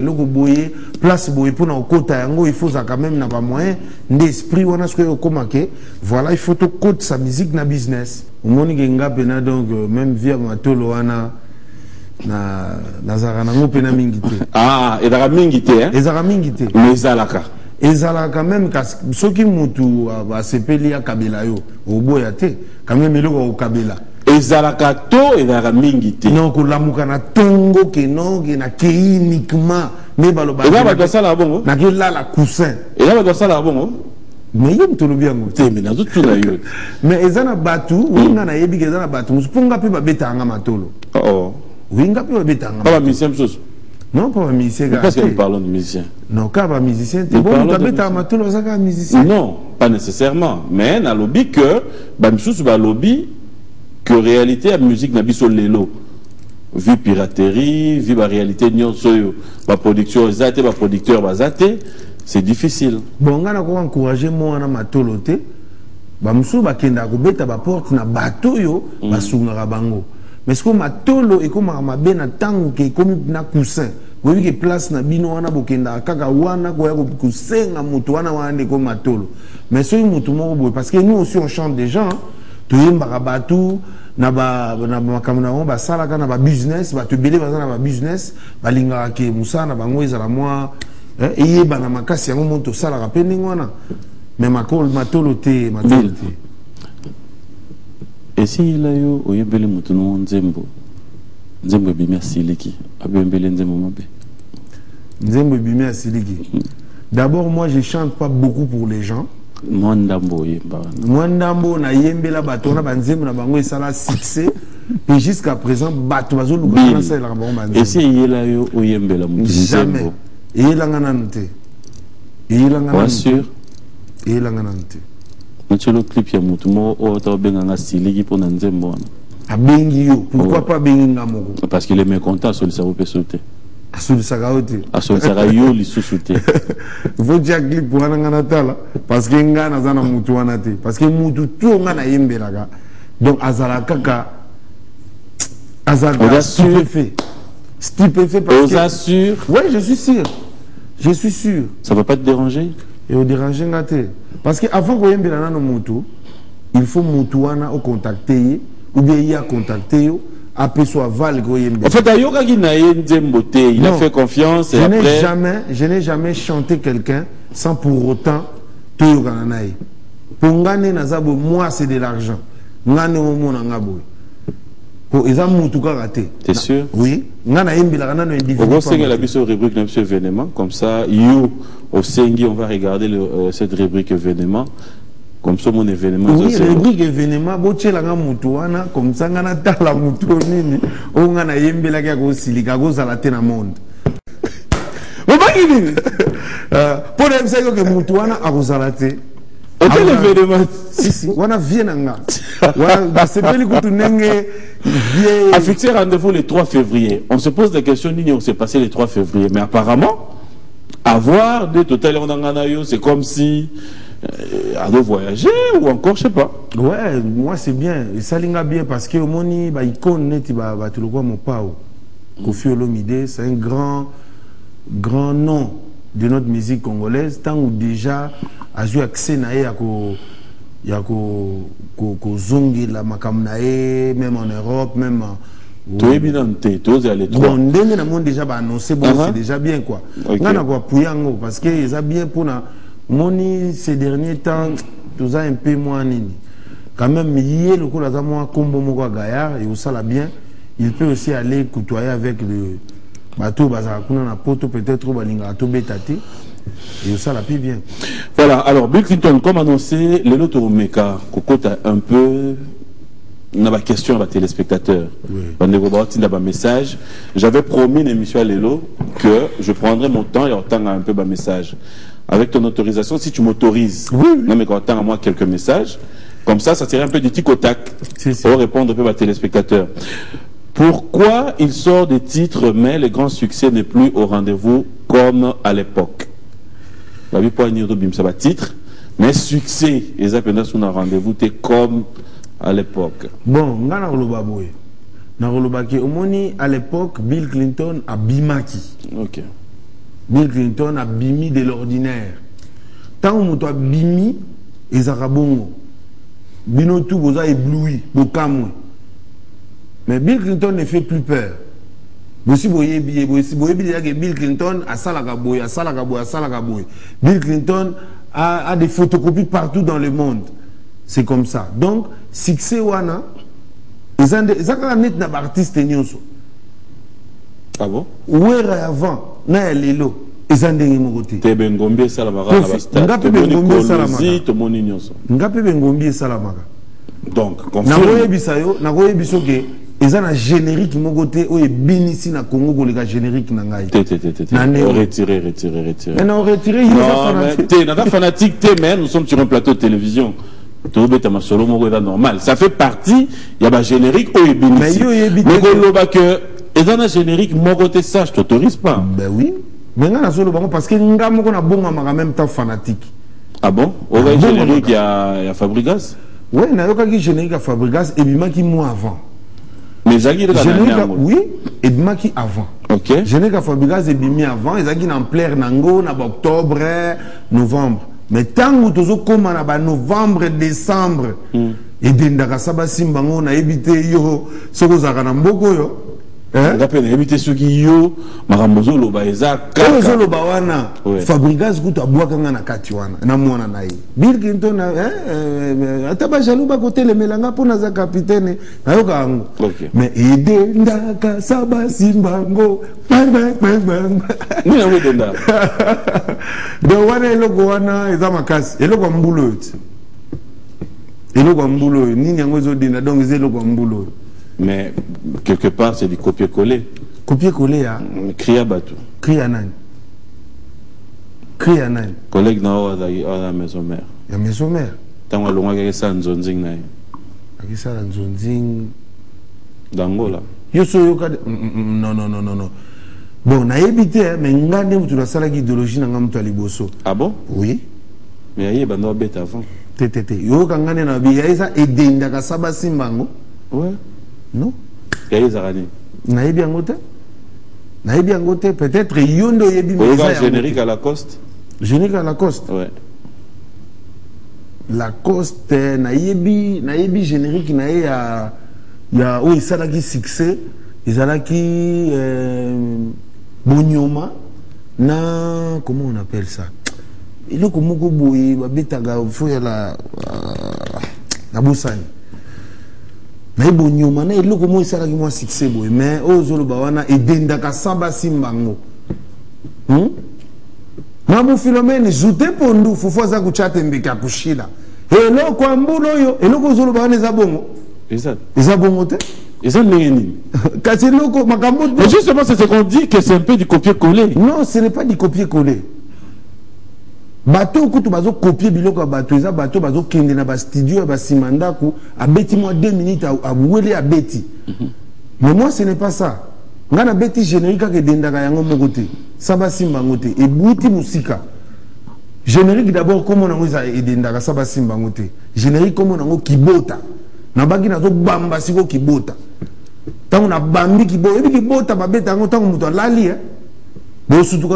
loko boye place boye pour na okota yango il faut ça quand même na ba moyen d'esprit wana ce que okomake voilà il faut to code sa musique na business omoni ke ngape na donc même via matolo wana na nazara nango pena mingi te ah ezaka mingi te hein ezaka mingi te mais ezalaka quand même soki mutu asepeli ya kabela yo oboya te quand même eloko okabela ezalaka to ezalaka mingi te non kolamuka na tongo ke non ke na ke uniquement ne baloba eza bato asala bongo na ke lala coussin eza bato asala bongo mais yo mtolobi yango te mais nazotuna yo mais eza na batu winga na yebi ke eza na batu musupunga pe babetanga matolo oh winga pe babetanga pas musicien msoso non pas musicien parce que nous parlons de musicien non pas musicien te bon babetanga matolo eza musicien non pas nécessairement mais na lobby que ba msusu ba lobby que réalité la musique n'a biso lelo vu piraterie vu la réalité nyonso yo ba production zate ba producteur bazate c'est difficile bon ngana ko encourager moi na matolo te ba msu ba kenda ko beta ba porte na bato yo ba sunga bango mais ce que matolo e koma mabe na tango ke komi na coussin bobi ke place na bino wana bokenda kaka wana ko ya ko kusenga mutu wana wana ko matolo mais so mutu mo boy parce que nous aussi on chante des gens toyembaka batu na makambo na bango basalaka na babusiness bato ebele baza na babusiness balingaka ke mosala na bango ezala mwa eyebana makasi yango mo tosalaka mpe ndenge wana me matolo te esila yo oyembeli motu no nzembo ebimi asiliki abembeli nzembo mabe nzembo ebimi asiliki d'abord moi je chante pas beaucoup pour les gens Mwandambo na yembela bato na banzembo na bango esala succès et jusqu'à présent bato bazo lukana ça la bango banzembo et si yela yo oyembela mutu nzembo yelanga nante yelanga nante sûr yelanga nante mutelo clip ya mutu mo o ta benga nga siliki pona nzembo wana abengi yo pourquoi pas bengi ngamoko parce qu'il est mécontent sur le cerveau peut sauter asulisaka yo te asulisaka yo lisusu te faut dire clip pour wana ngana tala parce que nga naza na mutu wana te parce que mutu to nga na yembelaka donc azala kaka azala stupéfait parce que sûr ouais je suis sûr ça va pas te déranger et au déranger nga te parce que avant ko yembela na no mutu il faut mutu wana au contacter ou bien y a contacter yo après soit val en fait ayoka ki na nzembo te il a fait confiance et après je n'ai jamais chanté quelqu'un sans pour autant te yokana nae pour ngane nazabo moi c'est de l'argent ngane omona ngabo pour exemple mutu ka raté t'es sûr oui ngana yembila kana no individu on va la biso rubrique na biso événement comme ça yo au sengi on va regarder cette rubrique événement comme ça mon événement oui rubrique événement bocelanga mutu wana comme ça ngana tala mutu nini o ngana yembela ka ko silika ko zala te na monde obangi nini pour dem ça que mutu wana akozala te quel événement si wana vient nga wana basepeli kutu nenge a fixé rendez-vous le 3 février on se pose des questions nini on s'est passé le 3 février mais apparemment avoir des total on ngana yo c'est comme si à de voyager ou encore je sais pas ouais moi c'est bien et ça linga bien parce que moni ba icône neti ba tout le quoi mon pao Koffi Olomide c'est un grand nom de notre musique congolaise tant ou déjà a eu accès na ya ko zongi la makamnae même en Europe même tout est bien noté tous aller trois bon ndenge na monde déjà ba annoncer bon c'est déjà bien quoi ngana ko puyango parce que ça bien pour na moni ces derniers temps tout ça un peu moins nini quand même hier le coup là moi combo moko gaillard et ça la bien il peut aussi aller côtoyer avec le bateau bazara kuna na poto peut-être balinga to betati et ça la plus bien voilà alors Bill Clinton comme annoncé le loto meka kokota un peu na ba question à téléspectateurs ba message j'avais promis une émission à Lelo que je prendrais mon temps et autant un peu ba message avec ton autorisation, si tu m'autorises, non mais quand tu as à moi quelques messages, comme ça serait un peu du tic au tac pour répondre un peu à téléspectateurs. Pourquoi il sort des titres, mais le grand succès n'est plus au rendez-vous comme à l'époque? La vie pour un titre, mais succès, ils appellent ça un rendez-vous, t'es comme à l'époque. Bon, on a au moni à l'époque, Bill Clinton a bimaki. Ok. Bill Clinton a bimi de l'ordinaire. Tant que tu bimi, et ça bongo. Bino tout vous a ébloui, bokamwe. Mais Bill Clinton ne fait plus peur. Bosi boye Bill Clinton a salagaboy, a salagaboy, a salagaboy. Bill Clinton a des photocopies partout dans le monde. C'est comme ça. Donc, succès wana, ils ont net na artiste nyonso. Ah bon? Ouais avant, na lelo, ils ont des mogoté. Te bengombi salamaka na basta. Ngapi bengombi salamaka. To moni nyonso. Ngapi bengombi salamaka. Donc, confirme. Na goye biso ke ils ont un générique mogoté ou binisi na Congo ko le générique na ngai. Retirer. Mais non, retirer, il est fanatique. Fanatique, mais nous sommes sur un plateau de télévision. Normal. Ça fait partie, il y a un générique ou binisi. Mais que ils ont un générique mogoté ça, je t'autorise pas. Ben oui. Mais non, parce que nous avons en même temps fanatique. Ah bon? Au générique, il y a Fabregas? Oui, il y a un générique à Fabregas et il qui moi avant. Mais Zaghi oui, et Bimaki avant. Ok. Générique à Fabregas et Bimi avant, et Zaghi en plein nango, en octobre, novembre. Mais tant que tu comme en novembre, décembre, et d'indaka saba simbango na évité yo, ce que ça a mboko yo. D'après éviter ceux qui yo, maramozo loba eza kaka. Loba wana. Fabregas kuta boakanga na kati wana, na mwana na ye. Bill Clinton ataba jalou ba côté le melanga pona za capitaine na yo kango. Mais edendaka saba simbango. Ni na wedenda. De wana eloko wana eza makasi, eloko mbulo yo. Eloko mbulo yo, ni nyango zo dina donc eza eloko mbulo. Mais quelque part, c'est du copier-coller. Copier-coller, hein? Cria Batou. Cria Nan. Cria Nan. Collègue na la maison mère. La maison mère. Tant que l'on a ça en zonzing na. A ça en zonzing. D'Angola. Yo so yo non. Bon, na évité, mais ngande tu la sala idéologie na ngam to liboso. Ah bon? Oui. Mais aïe bando bête avant. Tétété. Yo kangane na bi ya ça edenda ka saba simbango. Ouais. Non. Yaya Zarani. Naïbi Angote. Peut-être Yondo Yebi. Générique à Lacoste. Générique à Lacoste. Ouais. Lacoste, Naïbi générique, il y a où il s'est là succès. Il s'est là qui Bonyoma. Na comment on appelle ça? Il est comme Mogoboui, Babetaga, Fouya la Boussani. Mais bon, il y a beaucoup de succès, mais ozolo bawana et dendaka saba simbango. Mamu Philomène zute pondu fufo za kuchate mbeka kushila. Elo kwa mbulo yo, elo kozolo bawana zabongo. Ezabongo te. Ezabongo. Kasi loko makambo. Mais justement c'est ce qu'on dit que c'est un peu du copier-coller. Non, ce n'est pas du copier-coller. Bateau kutu bazo copier biloko bateau eza bateau bazo kende na ba studio ba simandaku abeti moi 2 minutes à wele abeti. Mais moi ce n'est pas ça. Ngana beti générique ka dendaka yango mokote. Saba simbango te et buti musika. Générique d'abord comment on a edendaka saba simbango te. Générique comment on kibota. Na baki na zo bamba siko kibota. Tango na bambi kibota, ebi kibota babeta ngo tango muto lali Justement,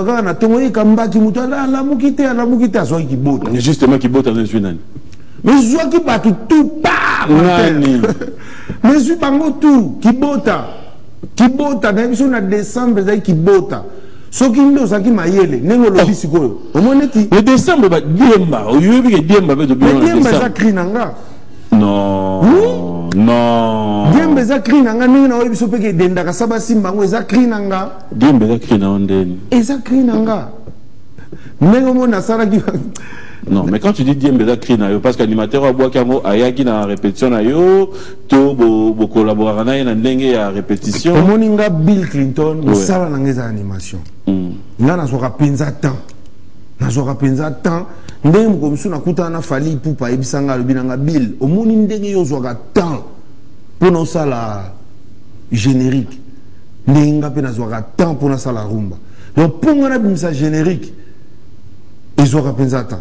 qui botte dans une nani. Mais je vois qui bat tout pas. Mais je suis pas tout qui bota. Qui bota dans une décembre qui bota. Ce qui nous a qui maïele, n'engo le bisiko. Au moins neti. Le décembre ba diemba, o yebi ke diemba be do bien. Mais diemba za krinanga. Non. Non. Diemba za krinanga ninga na webiso peke denda ka saba simba ngo za krinanga. Diemba za krina ondeni. Eza krinanga. Nengo mona sara ki. Non, mais quand tu dis Diembe za krina yo parce qu'animateur a bois kamo ayaki na répétition na yo, to bo collaborer na ndenge ya répétition. Omoninga Bill Clinton musala na ngeza animation. Nga na soka penza temps. Na soka penza temps. Ndenge mukomisu na kuta na fali pupa ebisanga lobinanga Bill. Omoni ndenge yo soka temps. Pour na sala générique. Ndenge nga pe na soka temps pour na sala rumba. Donc pour nga na bimisa générique. Ezoka penza temps.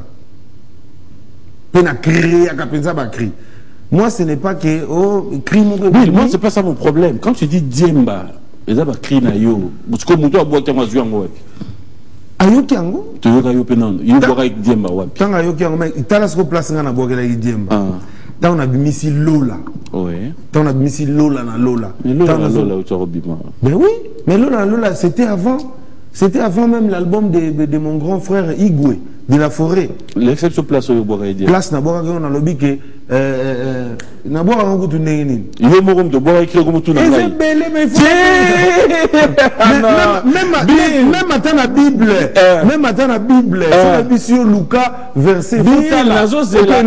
Moi, ce n'est pas que oui, moi, c'est pas ça mon problème. Quand tu dis Diemba, les gens crient na yo. ayoki yango tu yoka yo penon yo boka diemba wapi tanga ayoki yango mais tala ce ko place nga na bokela diemba tant na bimisi lola ouais tant na bimisi lola na lola lola tu robima mais oui mais lola c'était avant même l'album de mon grand frère Igwe de la forêt l'exception place au boka diemba place na boka on a lobby que na boka ngo tu ndengini yo moko mto boka écrit comme tout na ngai même attends la Bible ça bisio Luca verset nazo zela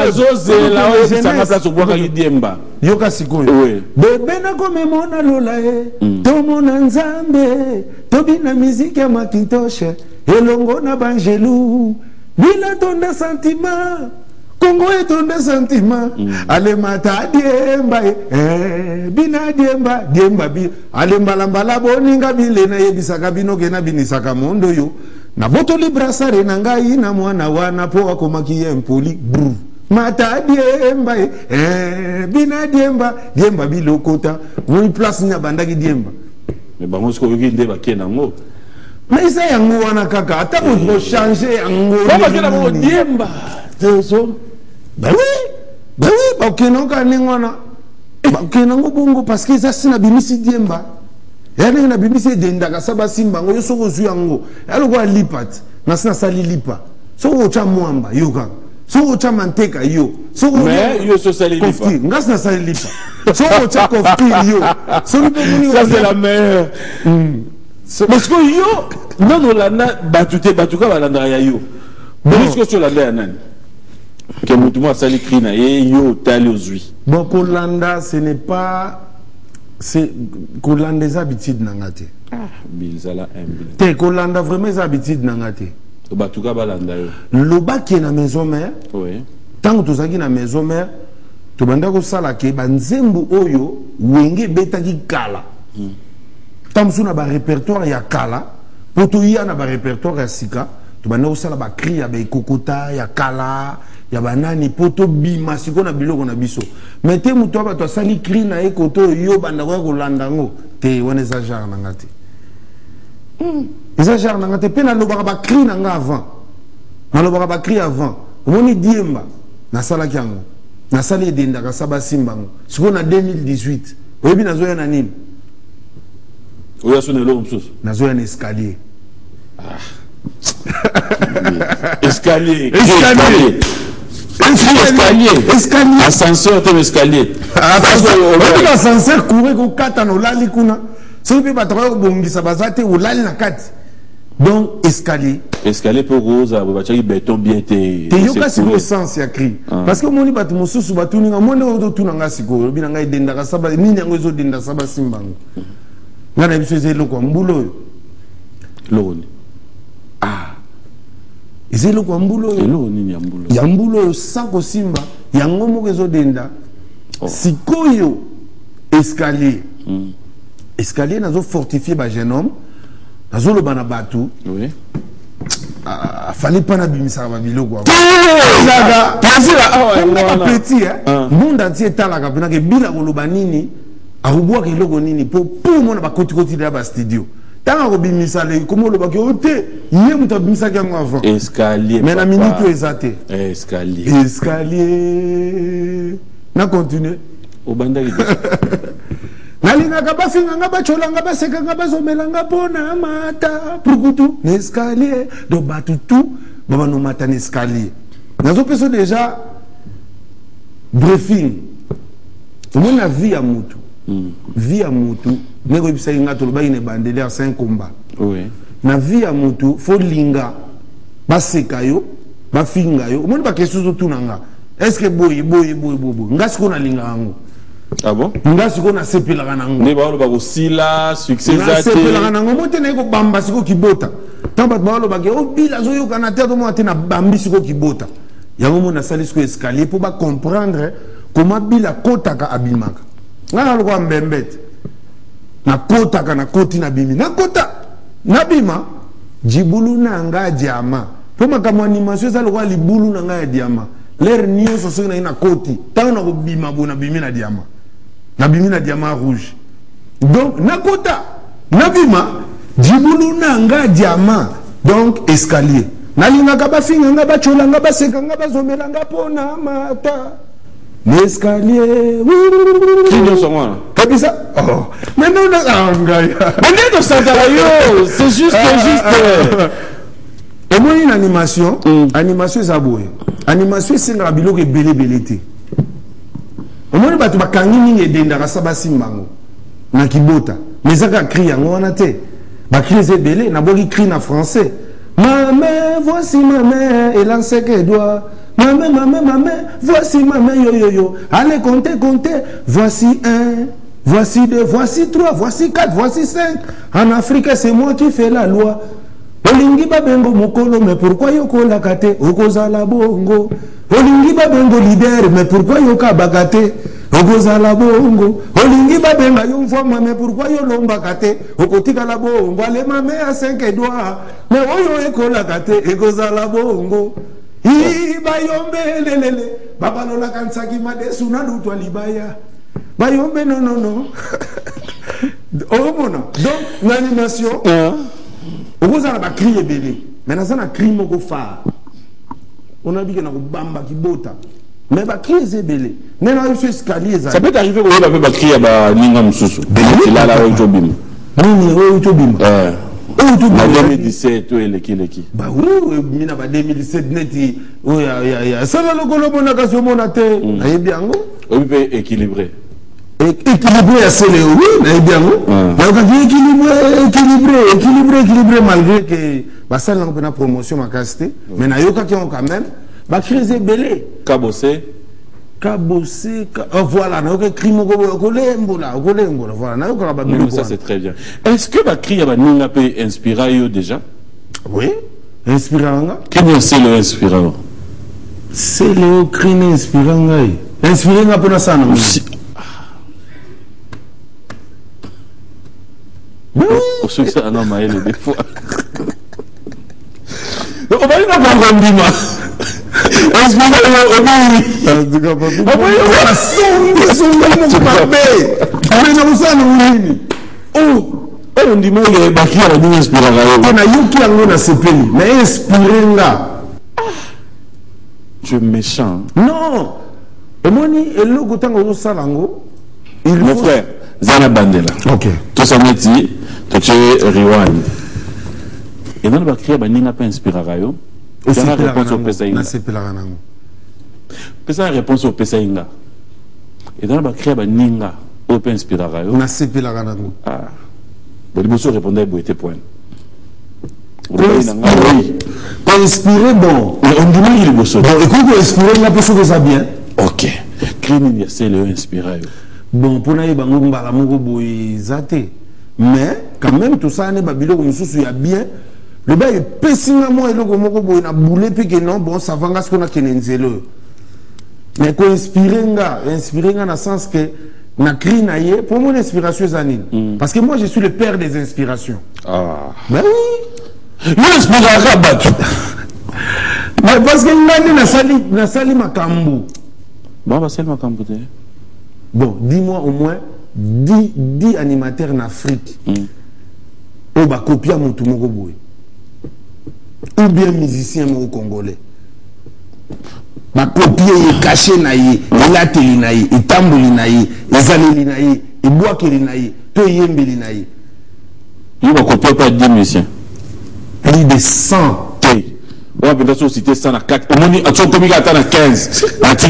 ça ma place au boka diemba yoka sikoyo bebe na komemona lola to mona nzambe to bina musique ya makitoshe elongo na banjelu bila tonda sentiment Congo est tonda sentiment ale mata diemba bina diemba bi ale mbala boninga bilena yebisaka bino kena binisaka mondo yo na boto librasare na ngai na mwana wana po akomaki empoli bru mata diemba bina diemba bilokota oui place nya bandaki diemba mais bango sko yoki ndeba kenango mais ça yango wana kaka ata ko changer yango baba kena mo diemba teso ben oui ba kenon ka ningona ba kenon bongo parce que ça sina bimisi diemba yani na bimisi denda ka saba simba ngo yoso ko zu yango yalo ko lipat na sina sali lipa so ko cha mwamba yoka so ko cha manteka yo so ko mais yo so sali lipa ngas na sali lipa so ko cha kofti yo so ni bongo ça c'est la meilleure parce que yo non lana batuka balanda ya yo puisque sur landa ya nani que mutumo sali krina et yo tali ozui bon Kolanda ce n'est pas c'est Kolanda des habitudes nangate bilzala humble te Kolanda vraiment des habitudes nangate batuka balanda yo lobaki na maison mère oui tant que tozaki na maison mère to banda ko sala ke banzembu oyo wenge betaki kala tamsu na ba répertoire ya kala poto ya na ba répertoire ya sika to banda ko sala ba cri ya ba kokota ya kala ya banani poto bima siko na biloko na biso mais te muto ba to sali cri na ekoto yo banda ko landa ngo te wana za genre na ngati eza genre na ngati pe na lobaka ba cri na nga avant na lobaka ba cri avant omoni diemba na sala kyango na sali denda ka saba simbango siko na 2018 oyebi na zoya na nini oya sone lo msusu na zoya na escalier escalier ascenseur te escalier ascenseur courir ko kata no lali kuna so pe batako ko bongisa bazate ulali na kati donc escalier pour rose ba chaki béton bien te yoka siko sens ya cri parce que moni batu mususu batu ninga monde ko tuna nga siko bina ngai denda ka saba nini yango zo denda saba simbango ngana biso zelo ko mbulo loni ezelo kwa mbulo ya mbulo sako simba yango moko ezodenda sikoyo escalier nazo fortifier ba jeune homme nazo loba na batu fallait pas na bimisa ba biloko petit monde entier talaka pena ke bila koloba nini akubwa ke logo nini po mona ba koti de ba studio tanga ko bimisa le komo lo baki ote ye muta bimisa kyango avant escalier mais na minute ezate escalier na continuer o banda ki nalinga ka bafinga nga bachola nga baseka nga bazomela nga pona mata pukutu na escalier do batutu baba no mata na escalier nazo peso déjà briefing on a vie à mutu vie à mutu nego ibisa inga to ba ine bandele à 5 combat oui na vie à mutu fo linga baseka yo bafinga yo omoni ba question zo tunanga est-ce que boy ngasi ko na linga ngo ah bon ngasi ko na sepela kana ngo ne ba lo ba ko sila succès zate na sepela kana ngo mote na ko bamba siko kibota tamba ba lo ba ke o bila zo yo kana te to mo ate na bambi siko kibota yango mo na sali siko escalier pour ba comprendre comment bila kotaka abimaka ngana lo ko mbembete na kotaka na koti na bimi na kota na bima jibulu na nga diama po makamwa animation za lo ko libulu na nga diama l'air nio so na ina koti tango na ko bima bona bimi na diama rouge donc na kota na bima jibulu na nga diama Donc escalier. Nalingaka bafinganga bacholanga basekanga bazomelanga pona mata. L'escalier. Qui sont moi? Kabisa. Oh. Mais non, c'est juste. Au moins une animation. Animation zaboué. Animation c'est un biloko et belé. Au moins batu bakangi ninge dendaka sabasi mbango. Na kibota. Mais ça ka cri yango wana te. Ba cri c'est belé, na boki cri na français. Ma mère, voici ma mère, et lance que doit. Ma mère, voici ma mère, yo. Allez, comptez. Voici 1, voici 2, voici 3, voici 4, voici 5. En Afrique, c'est moi qui fais la loi. Olingi babengo mokolo, mais pourquoi yoko la kate? Okoza la bongo. Olingi babengo leader, mais pourquoi yoka bagate? Okoza la bongo. Olingi babenga yomfoma, mais pourquoi yolomba kate? Okotika la bongo. Allez, ma mère à 5 doigts. Mais oyo eko la kate, ekoza la bongo. Bayombe lelele. Babalola kansaki madesu na lutwa libaya. Bayombe non. Oh mon. Donc, l'animation. On a crié belé. Mais dans un crime au phare. On a dit que nous bamba qui bota. Mais va crier c'est belé. Mais là il escalier ça. Ça peut arriver qu'on va crier à Ninga Msusu. Belé là au Jobim. Nini au Jobim. En 2017 qui. Bah oui, mina ba 2017 neti. Oui, ya ça va le golobo na kaso monate. Na bien ngo. On peut équilibrer. Équilibré assez le oui, na bien ngo. Mais on équilibré malgré que bah ça là on peut na promotion ma casté, mais na yoka qui ont quand même ba criser belé. Cabossé. Voilà, na yoka crime kolembola, voilà, na yoka ba belé. Ça c'est très bien. Est-ce que ba cri ba ninga peut inspirer yo déjà? Oui, inspirant. Quel c'est le inspirant? C'est le crime inspirant. Inspirant un peu na ça non. Pour ceux qui sont en Maël des fois. On va y avoir un bima. On dit moi il y a baki à la inspiration. On a eu qui a eu ce pays, mais inspiré là. Tu es méchant. Non. Au moins et le goûtant au salango. Mon frère, Zana Bandela. Ok. Tout ça me dit, tu es Riwan. Et dans le bacri, il n'y a pas inspiré. Il y a une réponse au Pesaïnga. Il y a une réponse au Pesaïnga. Et dans le bacri, il n'y a pas inspiré. Ah. Bon, il faut répondre à Boété Point. Inspiré, bon. On dit qu'il est beau. Bon, écoute, inspiré, il y a personne qui ça bien. Ok. Crime, c'est le inspiré. Bon, pour nous, mais quand même, tout ça, il y a bien. Le bail est pessimement et le gomo il a boulé puis que non, bon, ça va ce qu'on a qu'un mais qu'on inspire dans le sens que na cri naïe pour mon inspiration zanine. Parce que moi je suis le père des inspirations. Ah. Ben oui. L'inspiration battu. Mais parce que na sali makambu. Bon, bah c'est le makambu. Bon, dis-moi au moins 10 animateurs en Afrique. Ou bah copier mon tout mon boy. Ou bien musicien mon congolais. Bah copier et cacher naïe, et la télé naïe, et tamboli naïe, et zaneli naïe, et bois keli naïe, to yembeli naïe. Il va copier pas 10 musiciens. Plus de 100. On va peut-être citer 100 à 4. Au moins, tu as commis à 15.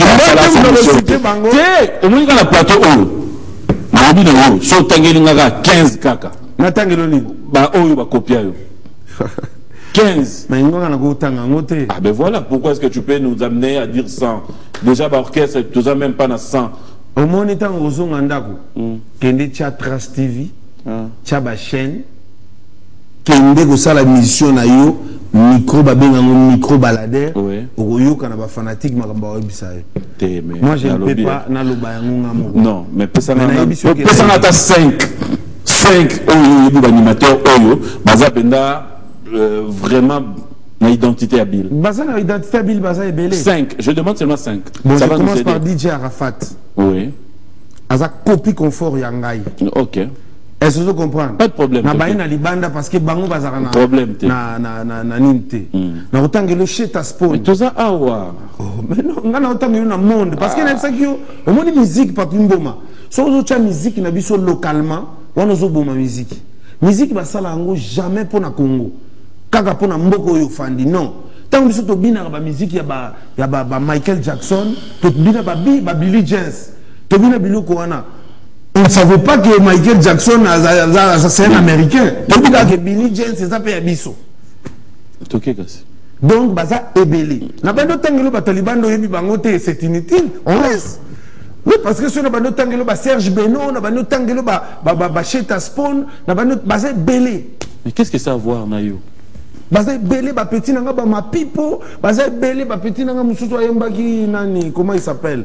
Au moins, il y a un plateau haut. Nabi na yo so tangeli ngaka 15 kaka na tangelo ni ba oyo ba copia yo 15 mais ngona na ko tanga ngote. Ah ben voilà pourquoi est-ce que tu peux nous amener à dire 100 déjà ba orchestre tu as même pas na 100 au moins tango zonga ndako kende cha Trace TV cha ba chaîne kende ko sala mission na yo micro babenga micro baladeur oyoka na ba fanatique makamba webisa yo. Moi je ne peux pas na loba yango ngamo. Non mais pesa na 5 oyo animateur oyo baza penda vraiment na identité habile. Baza na identité habile baza ebele. 5, je demande seulement 5. Bon, ça commence par DJ Arafat. Oui. Aza copie confort yangai. OK. Est-ce que vous comprenez? Pas de problème. Na baye na libanda parce que bango bazara na problème te. na ninte. Na otange le cheta spawn. Mais tout ça awa. Oh mais non, ngana otange na monde parce que na ça qui au monde musique pas pimboma. So zo cha musique na biso localement, wana zo boma musique. Musique ba sala ngo jamais pour na Congo. Kaka pour na mboko yo fandi non. Tant biso to bina ba musique ya ba Michael Jackson, to bina ba Billy Jeans. To bina biloko wana. On ne savait pas que Michael Jackson c'est un Américain. On dit que Billy Jean c'est ça paye abisso. Donc baza ebele. Na bando tangelo ba Taliban do yebi bangote c'est inutile. On laisse. Oui parce que sur na bando tangelo ba Serge Beno, na bando tangelo ba Cheta Spawn, na bando baza belé. Mais qu'est-ce que ça a à voir Nayo? Baza belé ba petit nanga ba ma pipo, baza belé ba petit nanga mususu ayembaki nani comment il s'appelle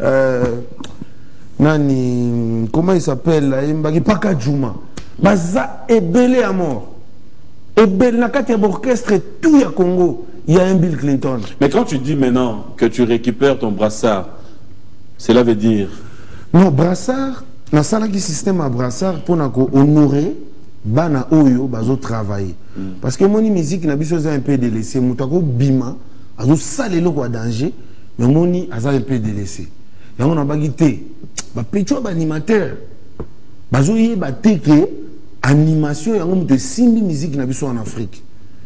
Nani, comment il s'appelle? Mbagi Paka Juma. Baza ebele à mort. Ebele na kati ya orchestre tout ya Congo. Il y a un Bill Clinton. Mais quand tu dis maintenant que tu récupères ton brassard, cela veut dire? Non, brassard, na sala qui système à brassard pour na ko honorer bana oyo bazo travailler. Parce que moni musique na biso un peu délaissé, mutako bima, azo salelo ko danger, mais moni aza un peu délaissé. Yango na bagité. Ba pecho ba animateur bazo yeba teke animation yango de simbi musique na biso en Afrique.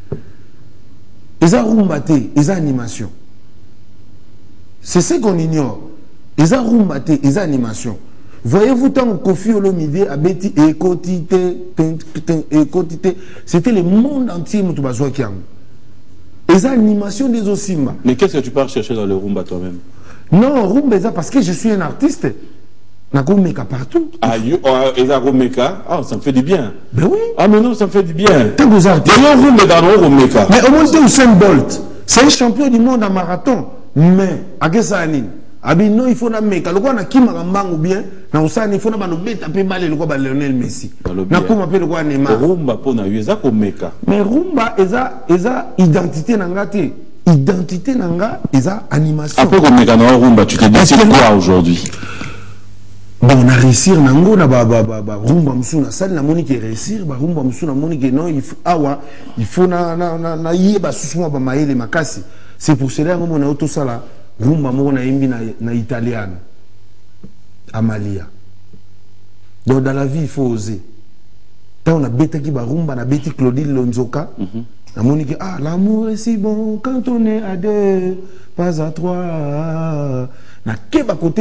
Eza rumba te, eza animation. C'est ce qu'on ignore. Eza rumba te, eza animation. Voyez-vous tant Kofi Olomide a beti ekotite, c'était le monde entier mutu bazwa kiango. Eza animation des Osimba. Mais qu'est-ce que tu pars chercher dans le rumba toi-même? Non, rumba parce que je suis un artiste. Nakomeka partout. Ah, ah, ça me fait du bien. Ben oui. Ah, mais non, ça me fait du bien. Tant que artistes. Mais au moins, Usain Bolt, c'est un champion du monde en marathon. Mais, à quest Abi non, il faut na meka. Le quoi na Kim Rambang ou bien, na Usani, il faut na banoubé taper balé le quoi Lionel Messi. Na kuma pe le quoi Neymar. Rumba po na yueza ko meka. Mais rumba, eza identité nangate. Identité nanga, eza animation. Après qu'on meka na rumba, tu te décides quoi aujourd'hui? Bon, on a réussi nango na rumba msuna sali na moni ke réussir ba rumba msuna moni ke non il faut awa il faut na yeba susuma ba maele makasi. C'est pour cela que on a auto sala rumba moko na yimbi na italiano Amalia. Donc dans la vie il faut oser. Tant on a bêta ki ba rumba na bêti Claudine Lonzoka. Na moni ke ah l'amour est si bon quand on est à deux pas à trois. Na keba côté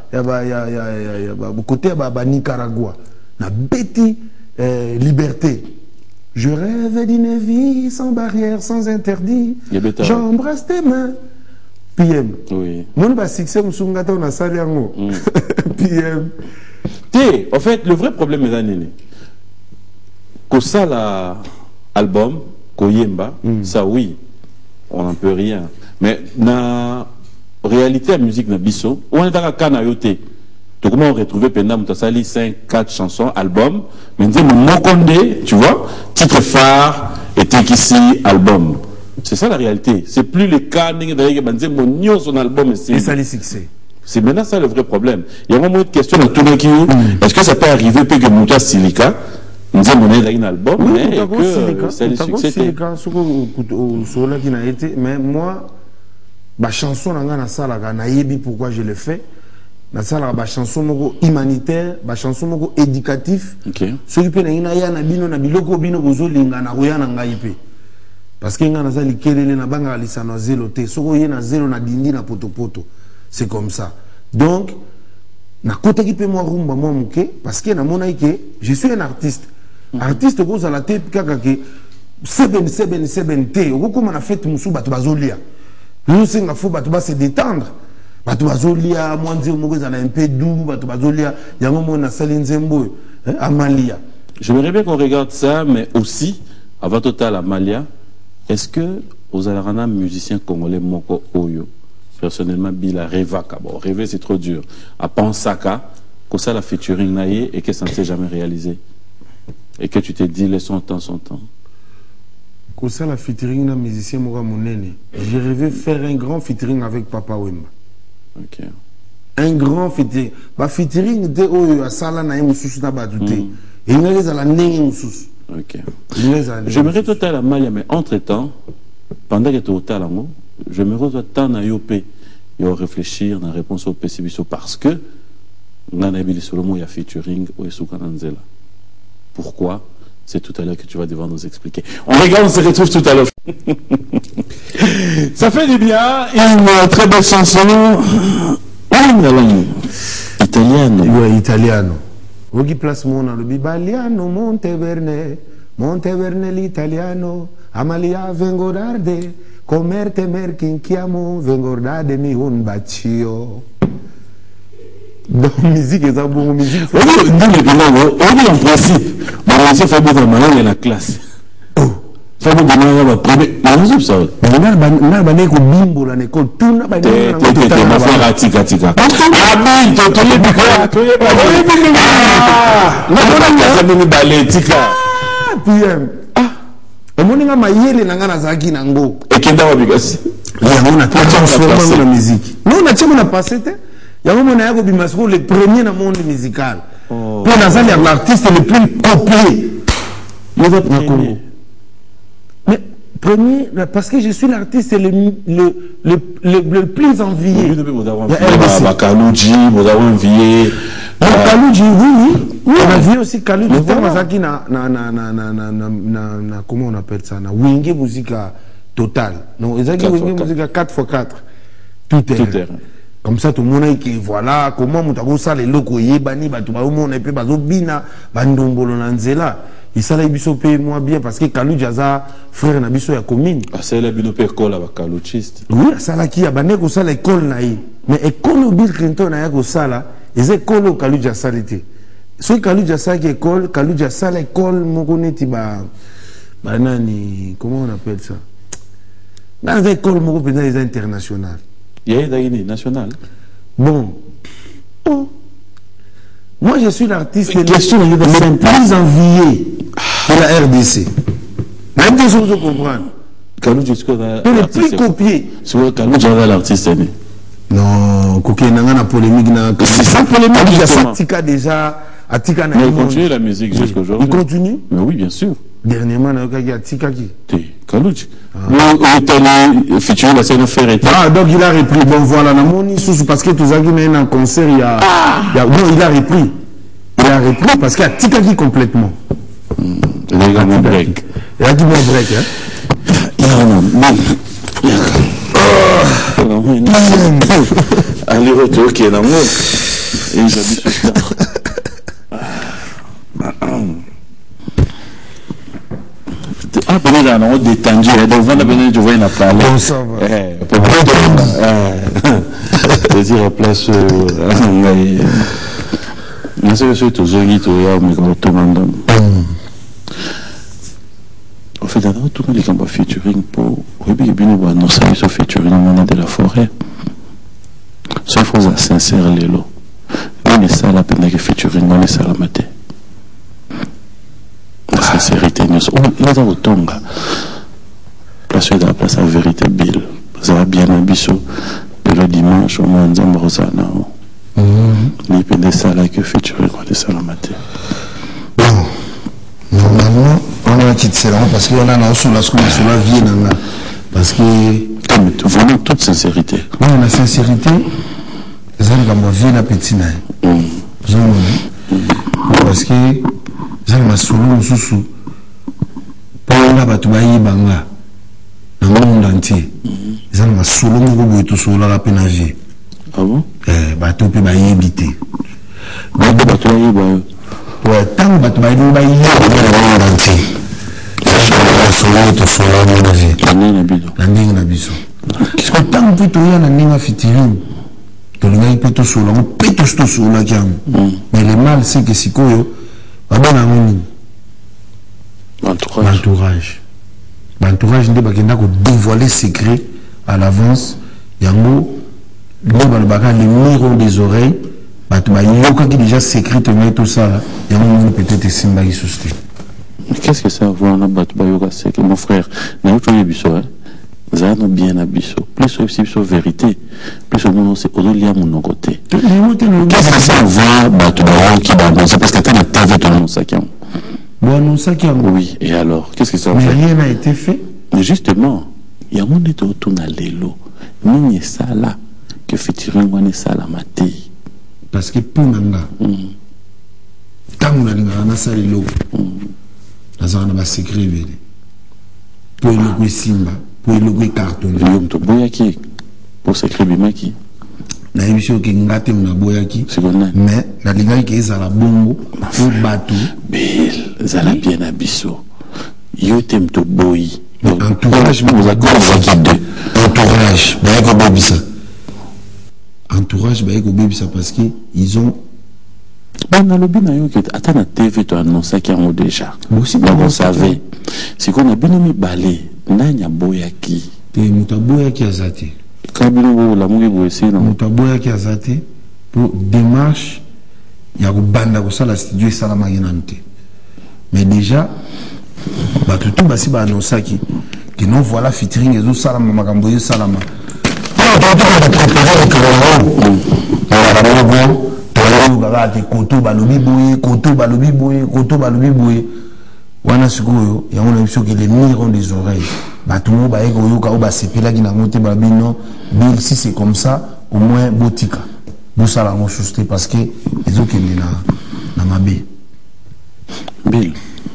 côté Nicaragua na beti liberté. Je rêve d'une vie sans barrière, sans interdit. J'embrasse tes mains. PM. Oui. Mon ba succès musungata na saliango. PM. En fait, le vrai problème est d'anéné. Ko sala album, ko yemba, ça oui, on n'en peut rien. Mais na réalité la musique na biso on est dans la kana yote to comment on retrouver pendant mutasali 5-4 chansons album mais dit mokonde tu vois titre phare et ici album c'est ça la réalité c'est plus le cas d'ailleurs banze monio son album et ça les succès c'est maintenant ça le vrai problème il y a vraiment une question de tourner qui est-ce que ça peut arriver que muta silika nous avons un album mais que c'est le succès mais moi ba chanson nanga na sala na yebi pourquoi je le fais na sala ba chanson moko humanitaire ba chanson moko éducatif ce qui peut na ya na bino na biloko bino bozolinga na koya na ngai pe parce que nga na zali kelele na banga lisano zelo te soko ye na zelo na dindi na poto c'est comme ça donc na kota ki pe moi rumba moi muke parce que na mona ke je suis un artiste artiste ko za la te kaka ke 7 te ko na fête musu bato bazolia. Nous sommes à se détendre. Batubazolia, Mwanzi Mogoza un peu doux, Batubazolia, Yamomona Salinzembo, Amalia. J'aimerais bien qu'on regarde ça, mais aussi, avant total Amalia, est-ce que aux Alarana musiciens congolais Moko Oyo, personnellement, Bila Revaka, bon, rêver c'est trop dur, à Pansaka, que ça la featuring naïe et que ça ne s'est jamais réalisé, et que tu t'es dit, laissons temps son temps. Comme ça, la featuring d'un musicien Moura Mounene. J'ai rêvé faire un grand featuring avec Papa Wemba. Ok. Un grand featuring. Bah, featuring de Oyo, à Sala, na Moussous, na Badouté. Et il y a la neng sous. Ok. J'aimerais tout à la maille, mais entre-temps, pendant que tu es au talent, j'aimerais tout à la yopé, il y a réfléchir dans la réponse au PCBISO parce que Nanabili Solomo, il y a featuring au Esukananzela. Pourquoi? C'est tout à l'heure que tu vas devoir nous expliquer. On regarde, on se retrouve tout à l'heure. Ça fait du bien, une très belle chanson. Italiano. Oui, italiano. Vogi place mona lo bibaliano Monteverne l'italiano Amalia vengo darde comerte merkin chiamo vengo darde mi un bacio. Donc musique est un bon musique. On est en principe. On fait beaucoup de la classe. Fait beaucoup de premier. On ça. On a ko bimbo la l'école tout na ba ma frère tika. Ah bin to ye bika to ye ba. Na balé tika. PM. Ah. Moninga mayele nanga zaki nango. Et kenda wa bigasi. Ya on a transformé la musique. Non na tchema na passé te. Il y a un moment où le premier dans le monde musical. Pour l'artiste le plus copié. Mais premier, parce que je suis l'artiste le plus envié. Kalouji, vous avez envié. Kalouji, oui. On a vu aussi Kalouji. Comment on appelle ça? Wingé musique totale. Non, ils ont dit Wingé musique 4x4. Tout terrain. Comme ça, tout le monde est qui voilà comment on ça les locaux yebani ba tout le monde est bazo bina bandombolo nanzela. Et ça les biso paye moi bien parce que Kalou Jaza frère na biso ya commune. Ah c'est la bino école avec Kalouchiste. Oui, ça là qui a bané ko ça l'école na yi. Mais école au Bill Clinton na ya ko ça là, les écoles au Kalou Jaza l'été. So Kalou Jaza qui école, Kalou Jaza l'école moko neti ba nani comment on appelle ça? Dans les écoles moko peut les internationales. Il y a une nationale. Bon. Oh. Moi, je suis l'artiste le plus envié de la RDC. Même des choses à comprendre. Le plus copié. C'est Kalou Jaza l'artiste. Non, Koké n'a pas polémique. C'est sans polémique. Il y a Tika déjà. Mais il continue la musique jusqu'à aujourd'hui. Il continue? Mais oui, bien sûr. Dernièrement, il y a Tika qui? Kalouch. Ah, donc il a repris. Bon, voilà, parce que tous les un concert, il y a. Non, il a repris. Il a repris parce qu'il y a Tika qui complètement. Il y a un break. Il y a un break, hein? Allez, retour qui est dans le monde. Et j'habite sur ça. Ah, peut-être là, on détendu. Devant la bénédiction, tu vois, il n'a pas parlé. Bon, ça va. Désir place. Je sais que c'est tout zoni, tout ya, mais comme tout le monde. En fait, d'abord, tout le monde est comme featuring pour. Oui, bien, nous savons ce featuring au moment de la forêt. Ça, il faut être sincère, les lots. On est ça, la peine de featuring, on est ça, la matin. La sincérité, nous avons tonga. Place de la place à vérité, Bill. Ça va bien à Bissot. Le dimanche, au moins, on va rosana. Il peut de ça là que featuring, on est ça, la matin. Bon, normalement, on a quitté ça parce qu'on a sur la vie. Parce que. Vraiment toute sincérité. Oui, la sincérité, c'est comme on vit la petite. Parce que. Ça m'a souvent sous pour la batuaï banga dans le monde entier. Ça m'a souvent beaucoup tout sur la pénage. Ah bon? Bateau peut bailler habiter. Batuaï bah. Ouais, tant batuaï nous bailler dans le monde entier. Souvent tout sur la pénage. L'année na biso. Qu'est-ce que tant peut tout y a l'année na fitirin. Tout le monde peut tout sur la, on peut tout sur la gamme. Mais le mal c'est que si quoi L'entourage. L'entourage n'est pas dévoiler secret à l'avance. Yango, les miroirs des oreilles, qui déjà secret tout ça. Yango peut-être Simba qui soutient. Mais qu'est-ce que ça va na Batubayoga secret, mon frère? N'a pas eu biso, hein? Ça nous bien à biso. Plus aussi biso vérité, plus au moment c'est au lieu mon côté. Qu'est-ce que ça va Batubayoga qui balance parce que t'as ta vie ton nom ça qui Bon, non, ça qui a... Oui, et alors, qu'est-ce que ça Mais fait? rien n'a été fait. Mais justement, il y a un monde autour de l'élo. Nous, il y a ça là, que featuring, on est ça la maté. Parce que pour Nanga, tant qu'on a un assalé, on a un secret. Pour le logo Simba, pour le logo carton. Il y a qui pour secret bimaki. Na émission qui ngate na boyaki. C'est bon. Mais la ligne qui est à la bongo, pour bateau. Bill, zala bien abisso. Yo t'aime to boy. Entourage, entourage, entourage, parce qu'ils ont. On a le bien que attends la TV tu annonces qu'il y a un déjà. On savait. C'est qu'on a bien mis balé. Nanya boyaki. Te mutaboyaki azate. Kabilo la mouille boyesi non. Mutaboyaki azate pour démarche. Il y a un banda comme ça la studio salama yenante. Mais déjà, bah tout basi ba annoncer qui non voilà featuring et salama makamboye salama. Koto balobi boye wana sikoyo yango na biso que les mirons des oreilles tout le monde ba eko yoka o ba sepela ki na moté ba bino Bill si c'est comme ça au moins botika bosala ngo juste parce que les autres qui na mabe Bill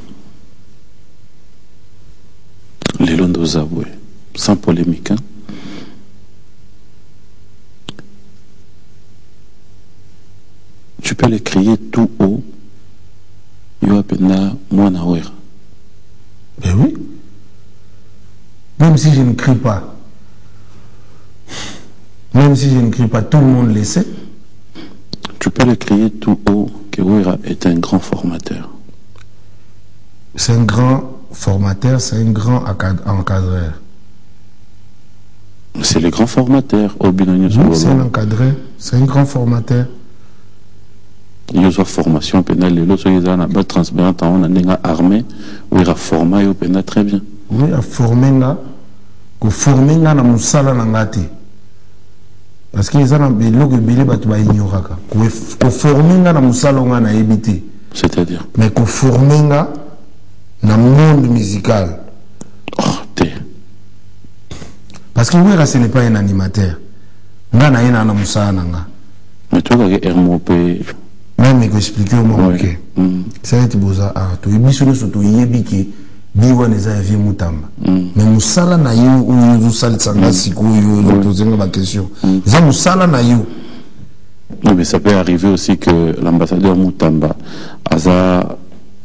les londo zabwe sans polémique hein? Tu peux les crier tout haut. Yo apena mwana wera. Ben oui. Même si je ne crie pas. Même si je ne crie pas, tout le monde le sait. Tu peux le crier tout haut que Wera est un grand formateur. C'est un grand formateur, c'est un grand encadreur. C'est le grand formateur au binôme. C'est un encadreur, c'est un grand formateur. Il y a une formation pénale, l'autre il y a une transparente, on a une armée où il a formé au pénal très bien. Oui, il a formé là, que formé là na musala na ngate. Parce que ils ont un logo bilé batu ba ignoraka. Que formé là na musala nga na ebité. C'est-à-dire. Mais que formé là na monde musical. Oh, t'es. Parce que Wera ce n'est pas un animateur. Nga na yena na musala nga. Mais toi que RMOP même que expliquer au moins ok ça va être boza to ibiso no soto yebiki biwa neza ya vie mutamba mais musala na yo ou sali tsanga siko yo poser la question ça musala na yo. Oui, mais ça peut arriver aussi que l'ambassadeur Mutamba aza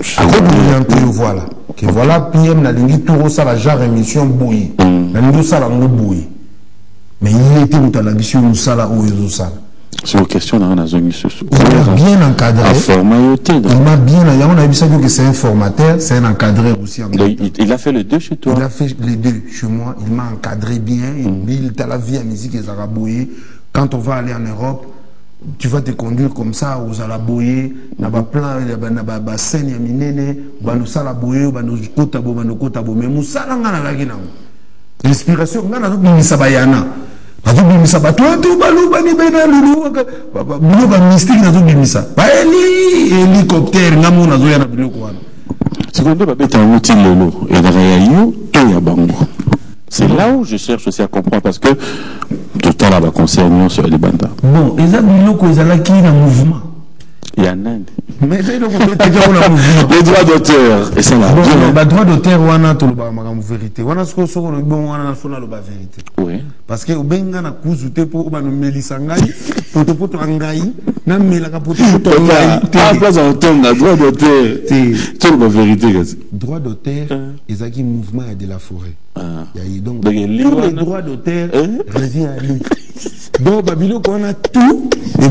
voilà que voilà PM na lingi tout ça la genre émission boyi na ndo sala ngo boyi mais il était mutala mission musala ou yo sala. C'est une question dans la zone. Il m'a bien encadré. Il m'a bien. On a vu ça que c'est un formateur, c'est un encadreur aussi. Il a fait les deux chez toi. Il a fait les deux chez moi. Il m'a encadré bien. Il t'a la vie à musique et Zaraboye. Quand on va aller en Europe, tu vas te conduire comme ça aux Zaraboye. N'a pas plein, n'a pas scène ya minene. Bano Zaraboye, bano kota bo. Mais Moussa l'angana la gina. L'inspiration, ngana donc ni sabayana. Azobimisa bato to baluba ni bena lulu buloba mystique na zobimisa ba hélicoptère ngamu na zoya na biloko wana seconde ba beta outil lolo et derrière you to ya bango. C'est là où je cherche aussi à comprendre parce que tout temps là va concerner sur les bandas. Bon, eza biloko ezala ki na mouvement. Il y a un mais c'est donc les droits d'auteur et ça là. Bon, bah droit d'auteur wana to ba makam vérité. Wana soko le bon wana na sona le ba vérité. Oui. Parce que obenga na kuzute po ba no melisa ngai, poto ngai, na melaka poto ngai. Ah, pas en temps na droit d'auteur. C'est la vérité gars. Droit d'auteur, ezaki mouvement de la forêt. Donc tous les droits d'auteur revient à lui. Donc Babilo qu'on a tout et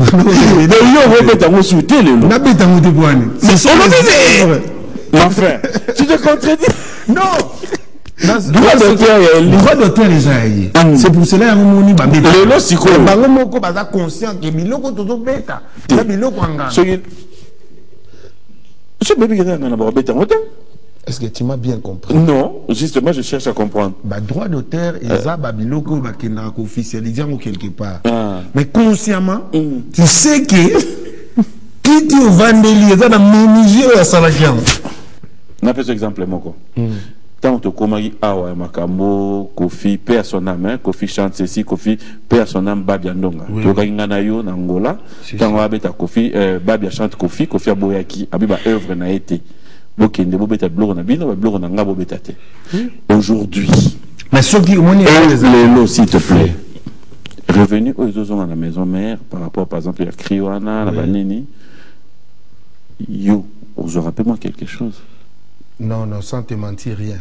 enfin, tu te contredis. Non. Droit d'auteur c'est pour cela qu'on a dit conscient que biloko toto beta na biloko anga. Est-ce que tu m'as bien compris? Non, justement, je cherche à comprendre. Droit d'auteur, biloko bakena officialiser quelque part. Mais consciemment, tu sais que qui tu vendeli dans la menuisier à Salakian. n'a pas exemple moko tant que komaki awa makambo Kofi paix à son âme hein? Kofi chante ceci Kofi paix à son âme Babia Ndonga to kangana yo na Angola tant on abeta Kofi Babia chante Kofi aboyaki abiba œuvre na été bokende bobeta blog na bino blog na ngabo betate aujourd'hui mais ceux qui ont les lots s'il te plaît revenu aux autres dans la maison mère par rapport par exemple à Kriwana la banini yo vous rappelez-moi quelque chose. Non, non, sans te mentir, rien.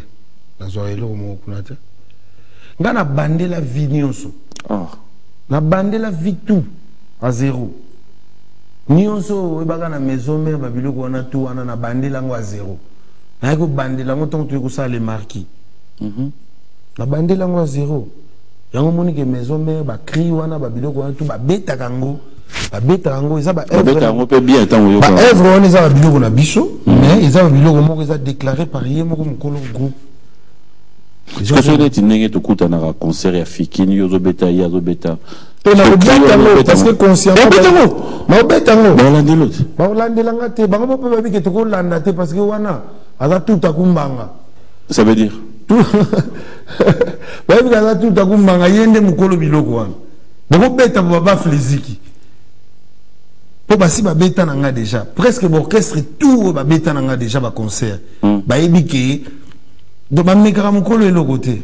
Na bandé la vie nyonso. Na bandé la vie tout à zéro. Nyonso ebaga na maison mère babiloko wana tout wana na bandé lango à zéro. Na ko bandé lango tant que ça les marquis. Na bandé lango à zéro. Yango moni que maison mère ba cri wana babiloko wana tout ba beta kango. Babeta yango eza ba œuvre peut bien tant yo ba œuvre on eza biloko na biso mais eza biloko moko eza déclaré par yé moko mukolo groupe est-ce que c'est des nègres to kuta na concert ya fikini yo zo beta ya zo beta na beta parce que consciemment ma beta ngo ba olandela ngate bango mpo ba bike to ko landa te parce que wana aza tout akumbanga ça veut dire tout ba bike aza tout akumbanga yende mukolo biloko wana bako beta ba fleziki pour basi ba beta nanga déjà presque l'orchestre tout ba beta nanga déjà ba concert ba ebike do ba mekara mukolo elo côté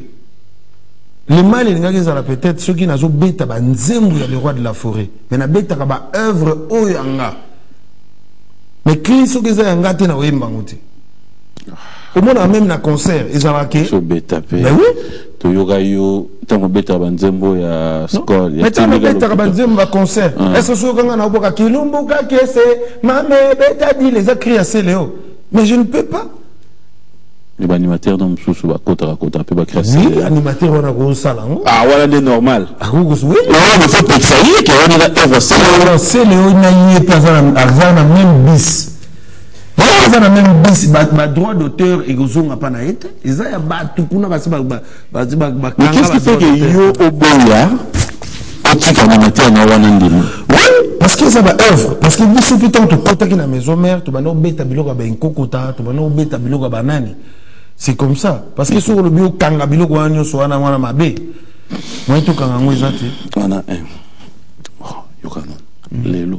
le mal il ngaki za peut-être ceux qui nazo beta ba nzembo ya le roi de la forêt mais na beta ka ba œuvre oyanga mais Christ que za yanga te na wemba ngote au moins même na concert ezalaki so beta pe ben oui to yoga yo tango beta banzembo ya skol ya tango beta banzembo ba concert est-ce que so kanga na boka kilumbu ka kese mame beta dit les écrits à Céléo mais je ne peux pas les animateurs dans msusu ba kota pe ba créer oui animateur wana ko sala voilà c'est normal oui mais faut pas ça y est que on est œuvre Céléo na yé azana même bis ils ont même bis ba droit d'auteur et gozonga pa na été ils a ba tout kuna ba mais qu'est-ce qui fait que yo oboya otika animateur na wana ndimo oui parce que ça va œuvre parce que biso putain to kota ki na maison mère to bana beta biloko ba nkokota to bana beta biloko ba nani c'est comme ça parce que sur le bio kanga biloko wana so wana wana mabe moi to kanga ngo ezati wana yo kana lelo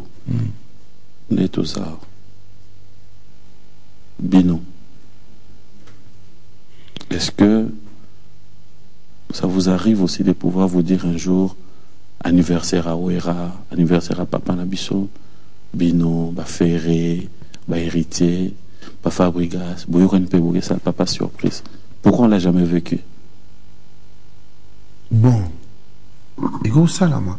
ne to ça Bino, est-ce que ça vous arrive aussi de pouvoir vous dire un jour anniversaire à Ouera, anniversaire à Papa Nabiso, Bino, ba Ferré, ba Héritier, ba Fabrigas, Boyokan Peboué, ça papa surprise. Pourquoi on l'a jamais vécu? Bon, Ego Salama,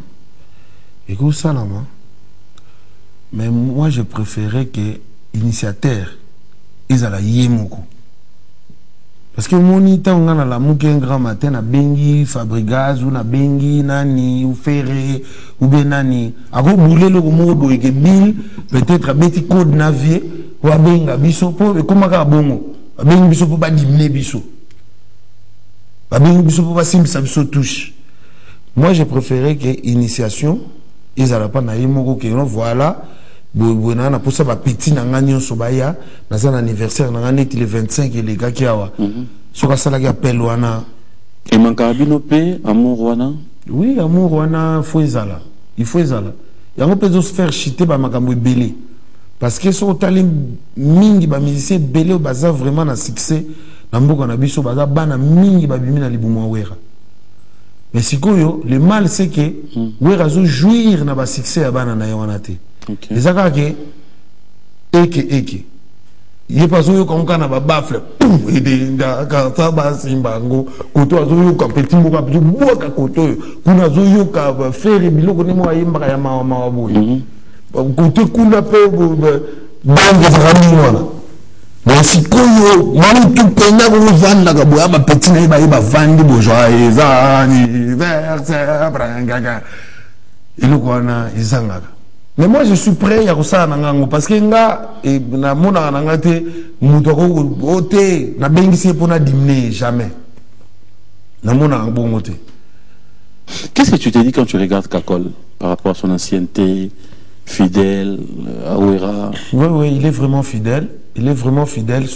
mais moi je préférais que initiateur ils allaient yémoko parce que mon ita on a la mouke un grand matin na bengi Fabrigas ou na bengi nani ou Ferré ou benani ako boulé le mo boye ke bil peut-être a beti code navier ou a benga biso po comment ka bongo a bengi biso po ba diminer biso ba bengi biso po ba simsa biso touche. Moi je préférais que initiation ils allaient pas na yémoko que voilà bon na pour ça ba petit na ngani sobaya na un anniversaire na ngani le 25 et les gars qui awa so ka sala ki appel wana et mankabino pe amour wana oui amour wana il faut ezala yango peut se faire chiter ba makambo belé parce que so tali mingi ba musicien belé baza vraiment na succès na mboka na biso baza bana mingi ba bimi na libumu Wera mais sikoyo le mal c'est que Wera zo jouir na ba succès ya bana na wana te. Okay. Les agakes eke il pas yo comme kana ba bafle et de ka ta ba simbango koto azo yo ka petit mboka petit boka koto kuna zo yo ka faire biloko ni mo ayimba ya mama boy koto kuna pe bango zami wana mais sikoyo mani tu penda ko vanda ka boya ba petit na ba vandi bourgeois ezani verse branga iloko wana izangaka. Mais moi je suis prêt à ça parce que nga et na mona nga te muto ko ote na bengisi pour na diminuer jamais na mona bon ote. Qu'est-ce que tu te dis quand tu regardes Kakol par rapport à son ancienneté, fidèle à Ouera? Oui, il est vraiment fidèle Il est vraiment fidèle.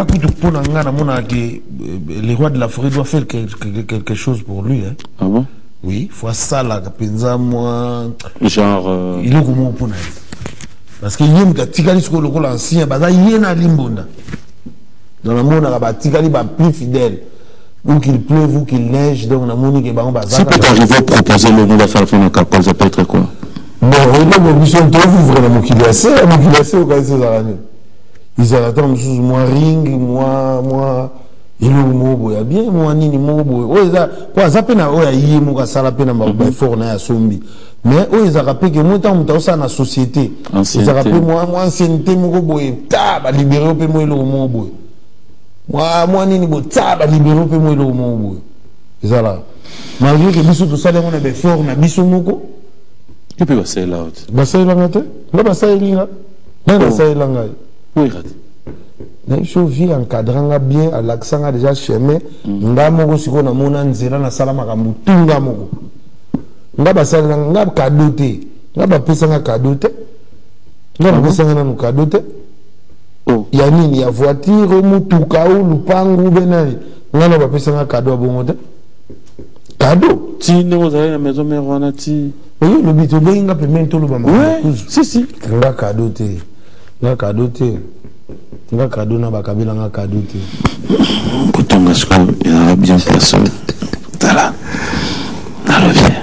Les rois de la forêt doivent faire quelque chose pour lui. Hein. Ah bon? Oui, il faut ça là, moi. Genre. Il est comment pour nous? Parce qu'il y a un tigali sur le rôle ancien, il y a un limbonda. Dans le monde, il y a un tigali plus fidèle. Ou qu'il pleuve, ou qu'il neige, donc on a mon équipe. Si peut arriver à proposer le nom de la salle, ça peut être quoi? Bon, il y a une mission de vous vraiment qu'il est assez, au cas de ces années. Ils attendent moi ring, moi. Il est bien, moi, nini, moi, quoi, ça peine à y moi, ça la peine à ma fort, à sombi. Mais, ils ont rappelé que moi, tant que ça, la société. Ils ont rappelé, moi, ancienneté, moi, bah, libéré, moi, le mot, moi, nini, bah, libéré, moi, le mot, c'est ça là. Malgré que bisou, tout ça, on a des forts, on a bisou, moko. Tu peux passer là. Basay langate? Là, basay linga. Là, basay langay. Oui, rat. Il faut vivre encadrant bien à l'accent déjà chemin. Nga moko siko na mona nzela na sala makambo tunga moko. Nga basala nga cadeau te. Nga ba pesa nga cadeau te. Nga ba pesa nga na cadeau te. Oh, ya nini ya voiture mutuka ou lupangu benani. Nga na ba pesa nga cadeau abongo te. Cadeau. Ti ne vous avez la maison mère wanati. Oui, le bito be nga pemento lo ba ma. Si. Nga cadeau te. Nga cadeau te. Nga cadeau na bakabila nga cadeau te. Kotonga sko il a bien placé. Voilà. On revient.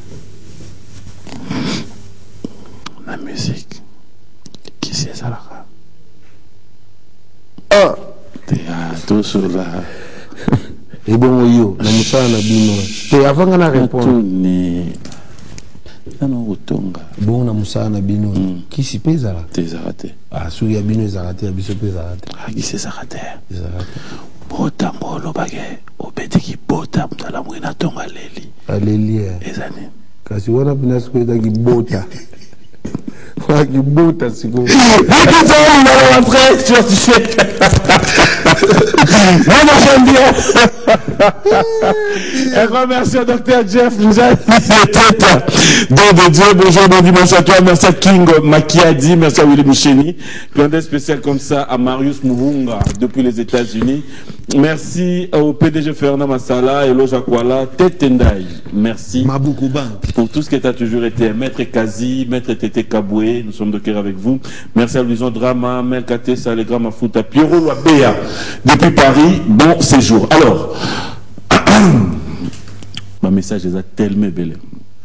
La musique. Qui c'est ça là? Ah, théâtre sur la. Et bon yo, na musala na bino. Te avant na répondre. Non, Kotonga. Bon na musala na bino. Qui s'y pèse là? T'es arrêté. Ah, sous ya bino les arrêtés, biso pèse arrêté. Ah, qui c'est arrêté? Les arrêtés. Bota ngolo bagé, obeti ki bota mtala mwina tonga leli. Alléluia. Ezane. Kasi wana pina siku ita ki bota. Wa ki bota siku. J'aime bien. Un grand merci au docteur Jeff. Nous avons de Dieu. Bonjour, bon dimanche à toi. Merci à King Makiadi. Merci à Willy Moucheni. Plein d'aide spécial comme ça à Marius Mouhunga depuis les États-Unis. Merci au PDG Fernand Massala et Loja Kuala Tetendai. Merci Maboukou Bank pour tout ce qui a toujours été. Maître Kazi, Maître Tété Kaboué, nous sommes de cœur avec vous. Merci à Louison Drama, Melkate Salégra Mafuta, Pierrot Loabea depuis Paris. Bon séjour. Alors, ma message est tellement belle.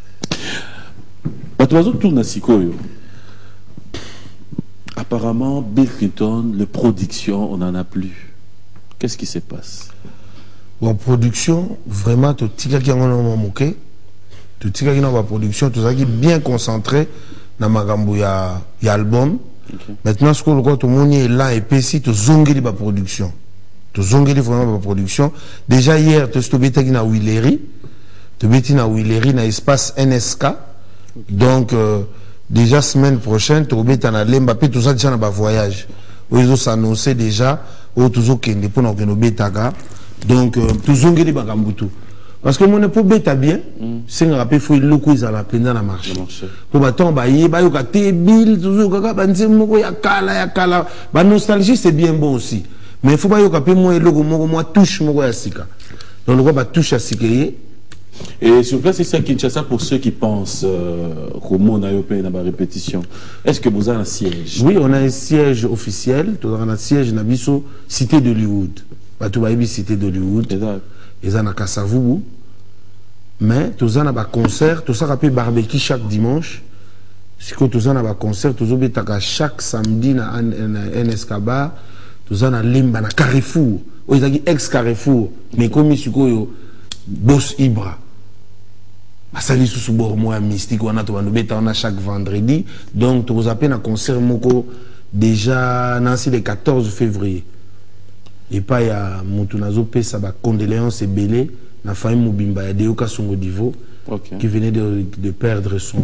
Apparemment, Bill Clinton, les productions, on n'en a plus. Qu'est-ce qui se passe? Bon, production, vraiment, tout ce qui est manqué, tout ce qui est dans la production, tout ça qui est bien concentré dans ma gambo, il y a album. Okay. Maintenant, ce que tout le monde est là et puis tout zongeli la production. Tout zongeli vraiment la production. Déjà hier, tu as na Willery, tu as Willery na espace NSK. Donc, déjà semaine prochaine, tu as na Lemba, puis tout ça déjà dans voyage. Ils ont annoncé déjà, ou toujours qu'il pour nous betaga. Donc, tout zongeli la gambutu. Parce que mon époux bêta bien, c'est un rappel, il faut le coup, ils ont la peine dans la marche. Pour battre, il y a des billes, toujours, il y a kala. La nostalgie, c'est bien bon aussi. Mais il faut pas que moi, moi, touche, moi, à Sika. Donc, on va toucher à Sika. Et sur place, c'est ça Kinshasa pour ceux qui pensent qu'au monde européen n'a pas répétition. Est-ce que vous avez un siège? Oui, on a un siège officiel. On a un siège dans la cité d'Hollywood. Batoubaïbi, cité d'Hollywood. Ils ont un Kassavubu. Mais tous en a un concert, tout ça rappelle barbecue chaque dimanche. Si tous en a un concert, tous en chaque samedi na NSK bar, tous en a limba na Carrefour. Ils ont ex Carrefour, mais comme ils sont boss Ibra. Basali sous bord moi mystique on a chaque vendredi. Donc tous en a un concert moko déjà nansi le 14 février. Et pas y a Moutunazo Pesa ba condoléances et belé na famille Mubimba ya Deoka Songo Divo qui venait de perdre son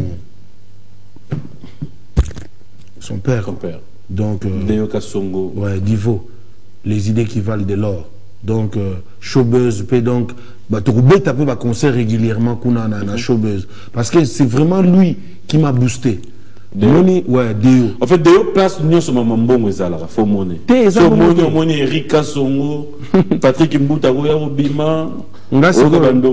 père. Donc Deoka Songo. Ouais, Divo. Les idées qui valent de l'or. Donc Showbuzz peut donc bah tu taper ba concert régulièrement kuna na Showbuzz parce que c'est vraiment lui qui m'a boosté. Moni, ouais, Deo. En fait, Deo place nous sur maman bon ezala, faut monnaie. So monnaie Erika Songo, Patrick Mbuta Roya Obima. Ngasiko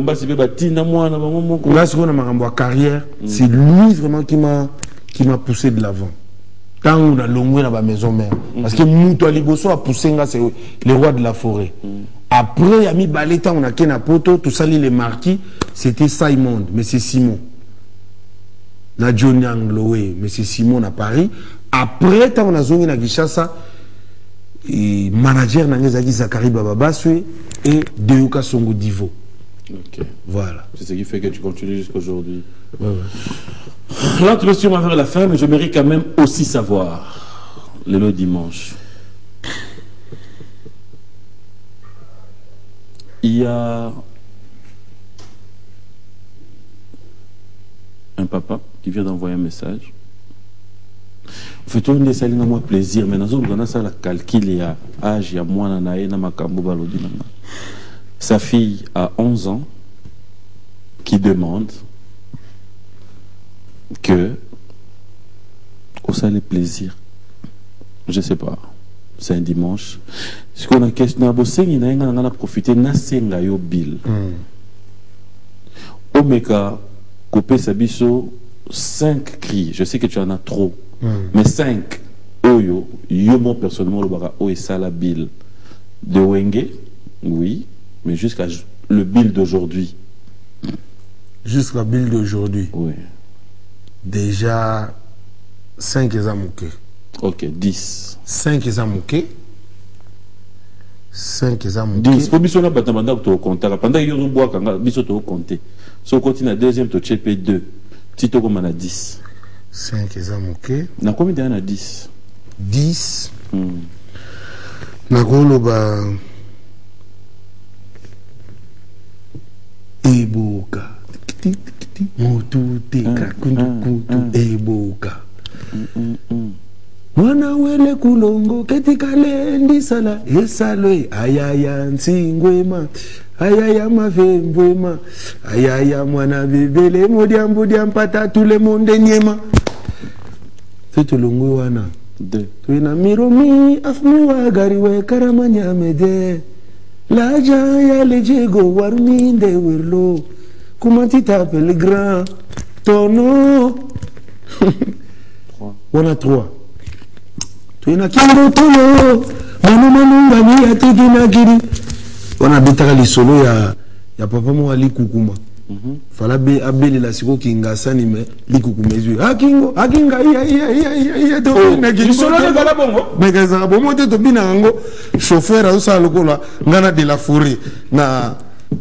na makambo carrière, c'est lui vraiment qui m'a poussé de l'avant. Quand on a longé dans la maison mère, parce que Mouto Aliboso a poussé c'est le roi de la forêt. Après, il y a mis Baleta, on a Kena Poto, tout ça, les marquis, c'était Simon, mais c'est Simon. Na Johnny Angloé, mais c'est Simon à Paris. Après, on a zongi na Gishasa, et manager Nangezaki Zakari Bababaswe et Deuka Songo Divo. Ok. Voilà. C'est ce qui fait que tu continues jusqu'à aujourd'hui. Ouais. Là, tu me suis vers la fin, mais je mérite quand même aussi savoir, le dimanche. Il y a un papa qui vient d'envoyer un message. Fait-on des salines à moi plaisir, mais nous avons ça la calcul il y a âge, il y a moins na makambo balodi. Sa fille a 11 ans qui demande que au salé plaisir. Je sais pas. C'est un dimanche. Ce qu'on a question à bosser, il a profité na senga yo bill. Omeka coupé sabiso 5 cris. Je sais que tu en as trop. Mais 5 oyo yo moi personnellement le bara o et ça la bill de Wenge, oui, mais jusqu'à le bill d'aujourd'hui. Jusqu'à bill d'aujourd'hui. Oui. Déjà 5 examouké. OK, 10. 5 examouké. 5 examouké. 10. Pour biso na batamanda to compter. Pendant yo bois kanga biso to compter. So continue la deuxième to chepe 2. Tito comme on a 10. 5 examouké. Na combien d'années 10? 10. Nakolo ba Eboka. Motu teka kundu kutu Eboka. Mwana wele kulongo ketikale ndisala esalo ayaya ntsingwema ayaya mavembwema ayaya mwana bibele modiambudia mpata tule monde nyema fetu longwe wana de tuina miromi afmu wa gari we karamanya mede laja ya lejego warminde werlo kumantita pel grand tono wana 3 tuina kiro tolo manu ngani ya tigina giri wana bitaka lisolo ya papa mo ali kukuma fala be abeli la siko kingasani me likukuma ezwi akinga ya to na giri solo de gala bongo megeza bomo te to bina ngo chauffeur aso lokola ngana de la forêt na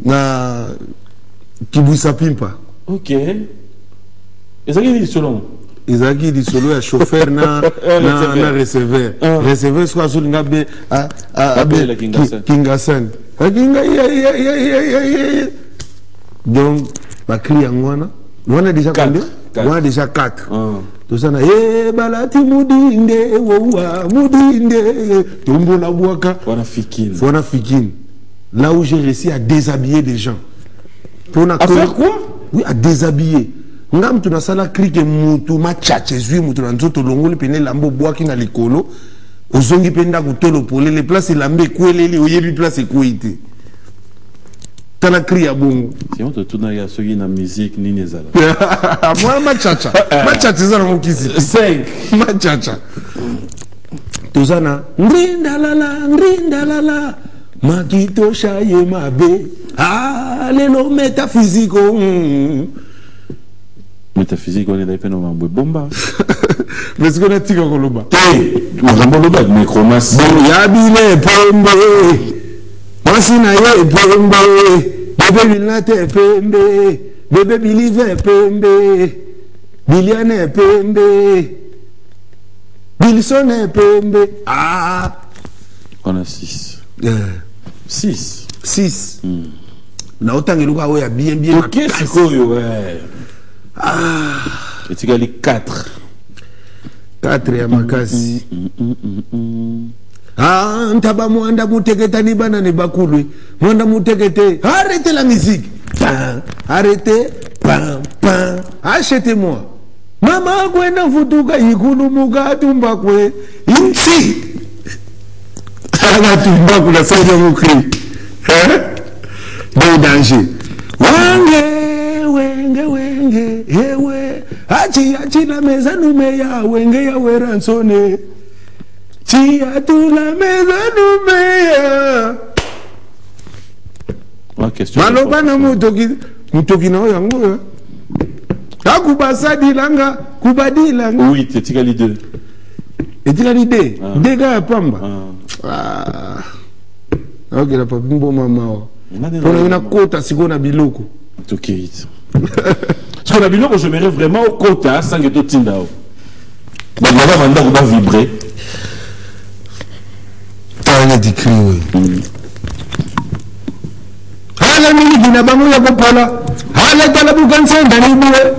kibuisa pimpa. OK. Ezaki lisolo Izaki di solo ya chauffeur na receveur. Receveur soit sur ngabe la kingasan. Akinga ya. Donc ba cri ngwana. Ngwana déjà combien? Ngwana déjà 4. To sana balati mudinde wowa mudinde tombo la boaka. Wana fikine. Là où j'ai réussi à déshabiller des gens. À faire quoi? Oui, à déshabiller. Ngam tu na sala krike mutu ma chache zui mutu na nzoto longoli pene lambo boaki na likolo ozongi penda kutolo pole les places lambe kweleli oyebi place kwite tala kri ya bongo si on te tourne ya soki na musique nini ezala moi ma chacha zana mokisi 5 ma chacha tozana ngrinda lala makito shaye mabe lelo métaphysique métaphysique on est dans le mambo bomba mais ce qu'on a tika koloba mambo loba necromancie yabile pombe masina ye pombe bébé bilnate pembe bébé bilive pembe biliane pembe bilsone pembe on a 6 6 na otangeluka oya bien OK c'est quoi ouais et tu as les 4 ya makasi ntaba mwanda muteketa ni bana ne bakulwe mwanda mutekete arrêtez la musique arrêtez achetez-moi mama kwenda futuka ikulumuka tumba kwe insi tumba kula sasa mukri de danger wenge ewe achi la meza nume ya wenge ya weransone chia tu la meza nume ya maloba na mutoki na yango akubasadi langa kubadilanga oui etikali deux dega ya pamba ok la papi mboma mawa pona yona kota siko na biloko toki parce que na biloko je m'irais vraiment au kota sans que to tindao donc on va vendre va vibrer tanya dikriwe hala mini gina bango ya kopola hala tala bukanse ndani buwe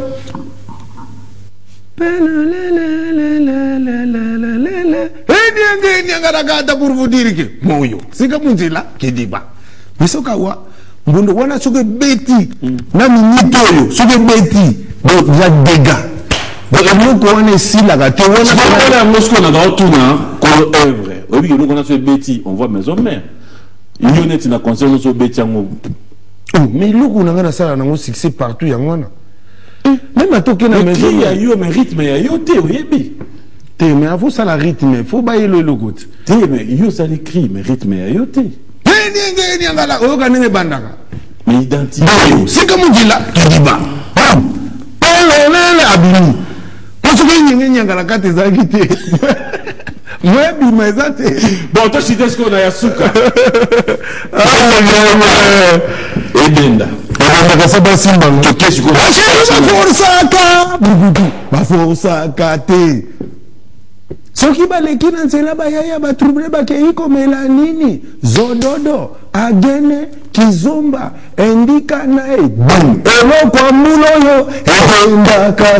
Nyangara pour vous dire que moyo c'est comme on dit là qui débat mais ce kawa mbondo wana soke beti na minitoyo soke beti donc ya dégâts donc le ko wana sila ka te wana Moscou na dans tout na ko œuvre oui que nous on a ce beti on voit maison mère Lionette na concerne so beti yango mais le ko na sala na succès partout yangwana même à toquer la maison il y a eu mais rythme il y a eu te oui mais il faut ça la rythme il faut bailler le logo mais il y a ça l'écrit mais rythme il y a eu te mais identité c'est comme on dit là tu dis pas abini parce que nyangala kate za kite moi bima ezate bon toi si est-ce qu'on a yasuka edenda bakasaba simba qu'est-ce que força te soki baleki na nzela bayaya batrouble bakei komela nini zododo agene kizomba endika nae eloko ya mbula oyo endaka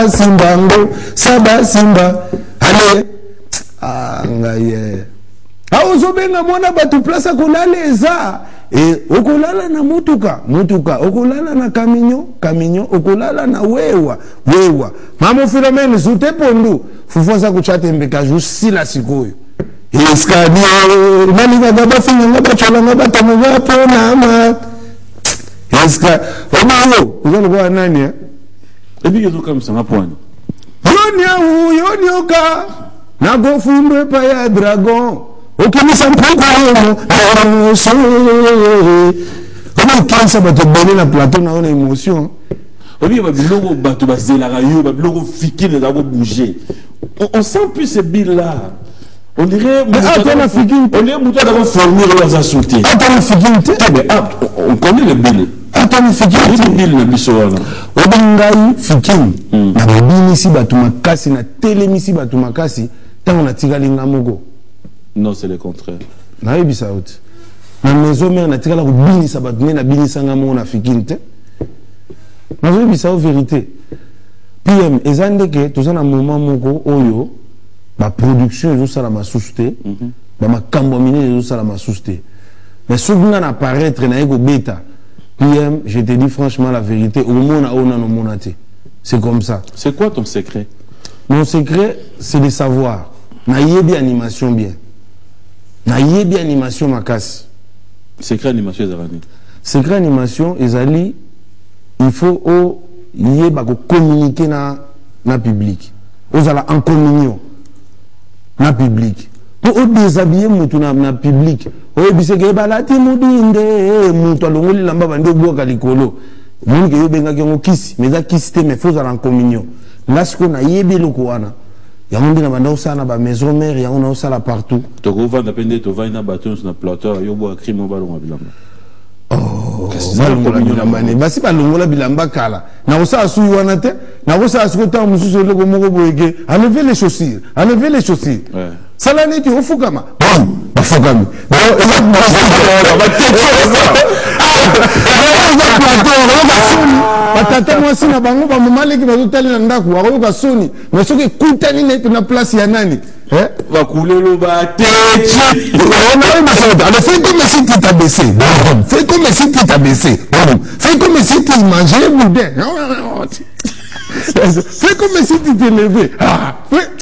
sabasimba ale ngaye aozobenga mwana bato place akolala eza okolala na mutuka okolala na kaminyo okolala na wewa mama Philomene zute pondu fufoza kuchate mbeka jusila sikoyo eskadi nani ngaba finya ngaba chola ngaba tamuga pona ma eska omalo uzalo kwa nani et puis ils ont comme ça maponi yoni oka na gofundwe pa ya dragon okimisa mpoko comment kansa bato bene na plateau na on émotion oui ba biloko bato bazela rayo ba biloko fikine za ko bouger on sent plus ces billes là on dirait on est muto d'avoir fournir leurs insultés on connaît les billes billes na biso wana obangai fikine na bini si bato makasi na telemisi bato makasi tango na tikali ngamoko. Non, c'est le contraire. Naïbi out. Na maison mère na tikala ko binisa batune na binisa ngamo na fikinte. Na zo bisa vérité. PM ezande ke toza na moment moko oyo ba production zo sala masuste, ba makambo mine zo sala masuste. Mais souvent na apparaître na ego beta. PM, je te dis franchement la vérité, au mona ona no monate. C'est comme ça. C'est quoi ton secret? Mon secret, c'est de savoir. Na yebi animation bien. Na yebi animation makasi. Secret animation ezali. Secret animation ezali, il faut yeba ko communiquer na public. Ozala en communion na public. Pour déshabiller mutu na public. Oyebise ke balati mudinde mutu alongoli lamba bande boka likolo. Munike yobenga ke ngokisi, mais za kisi te mais faut en communion. Là ce qu'on a yebi loko wana. Yango na banda osala ba maison mère yango na osala partout. To go vanda pende to vaina baton na plateau yo bo crime balonga bilamba. Oh, balonga bilamba ne basi balonga bilamba kala. Na osala suyi wana te, na osala sikota mususu loko moko boyeke, enlever les chaussures. Ouais. Sala neti ofukama. Bafukami. Batata mwasi na bango ba mamaleki bazotali na ndaku akoyoka soni mais soki kutani net na place ya nani bakulelo batechi fais comme si tu t'as baissé fais comme si tu t'as baissé fais comme si tu mangeais boudin Fais comme si tu t'énervais. Ah,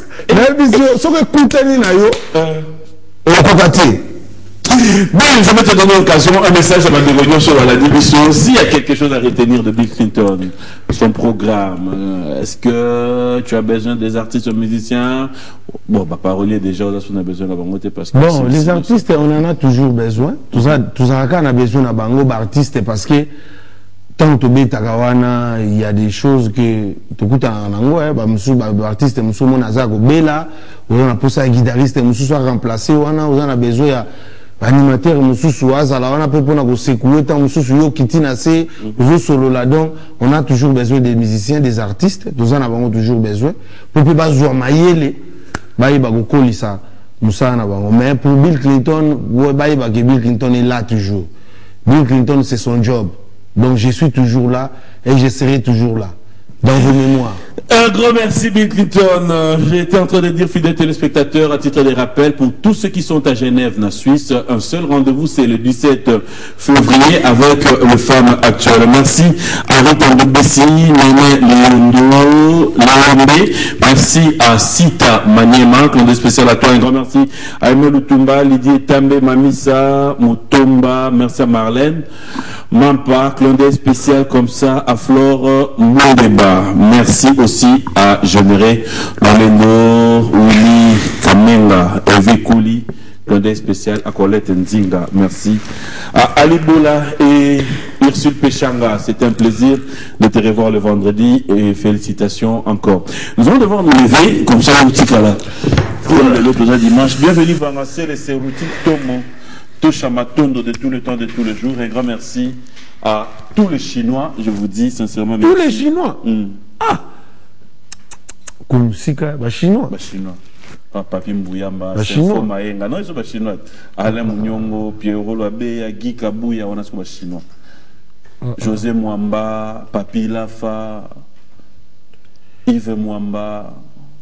ce que Koutani n'a eu, on va pas partir. Bon, je vais te donner l'occasion, un message à ma dévotion sur la division. S'il y a quelque chose à retenir de Bill Clinton, son programme, est-ce que tu as besoin des artistes musiciens? Bon, bah, parolier déjà, on a besoin de parce que. Bon, les artistes, on en a toujours besoin. Tout ça, on a besoin de bango d'artistes parce que tant que il y a des choses que tu écoutes en anglais, artiste, mon azak, bela, on a pour ça guitariste, on soit remplacé, on a besoin animateur mususu azala wana pe pona ko secouer tant mususu yo kitina se zo solo là donc on a toujours besoin des musiciens, des artistes, nous en avons toujours besoin pour que ba zo mayele ba iba ko kolisa musana bango. Mais pour Bill Clinton ba iba que Bill Clinton est là toujours. Bill Clinton c'est son job, donc je suis toujours là et je serai toujours là dans vos mémoires. Un grand merci Bill Clinton. J'étais en train de dire, fidèles téléspectateurs, à titre de rappel, pour tous ceux qui sont à Genève, en Suisse, un seul rendez-vous, c'est le 17 février avec le Femme Actuelle. Merci à Rita Bessi, Néné Leondo, Larambe. Merci à Sita Maniema, clandé spécial à toi. Un grand merci à Emel Lutumba, Lydie Tambe, Mamisa, Mutomba. Merci à Marlène Mampa, clandé spécial comme ça à Flore Moudeba. Merci aussi à Généré Loleno, Willy Kamenga, Hervé Kouli, clandé spécial à Colette Nzinga. Merci à Ali Boula et Ursule Péchanga. C'était un plaisir de te revoir le vendredi et félicitations encore. Nous allons devoir nous lever comme ça au Tikala. L'autre dimanche. Bienvenue Vangassé, les Serouti Tomo. Touchamatondo de tout le temps, de tous les jours. Un grand merci à tous les Chinois, je vous dis sincèrement. Tous les Chinois Ah comme Sika, Chinois. Chinois. Papi Mbouyamba, Chinois. Maenga. Non, ils sont pas Chinois. Alain Mouniongou, Pierrot Loabeya, Guy Kabouya, on a ce Chinois. José Mwamba, Papi Lafa, Yves Mwamba.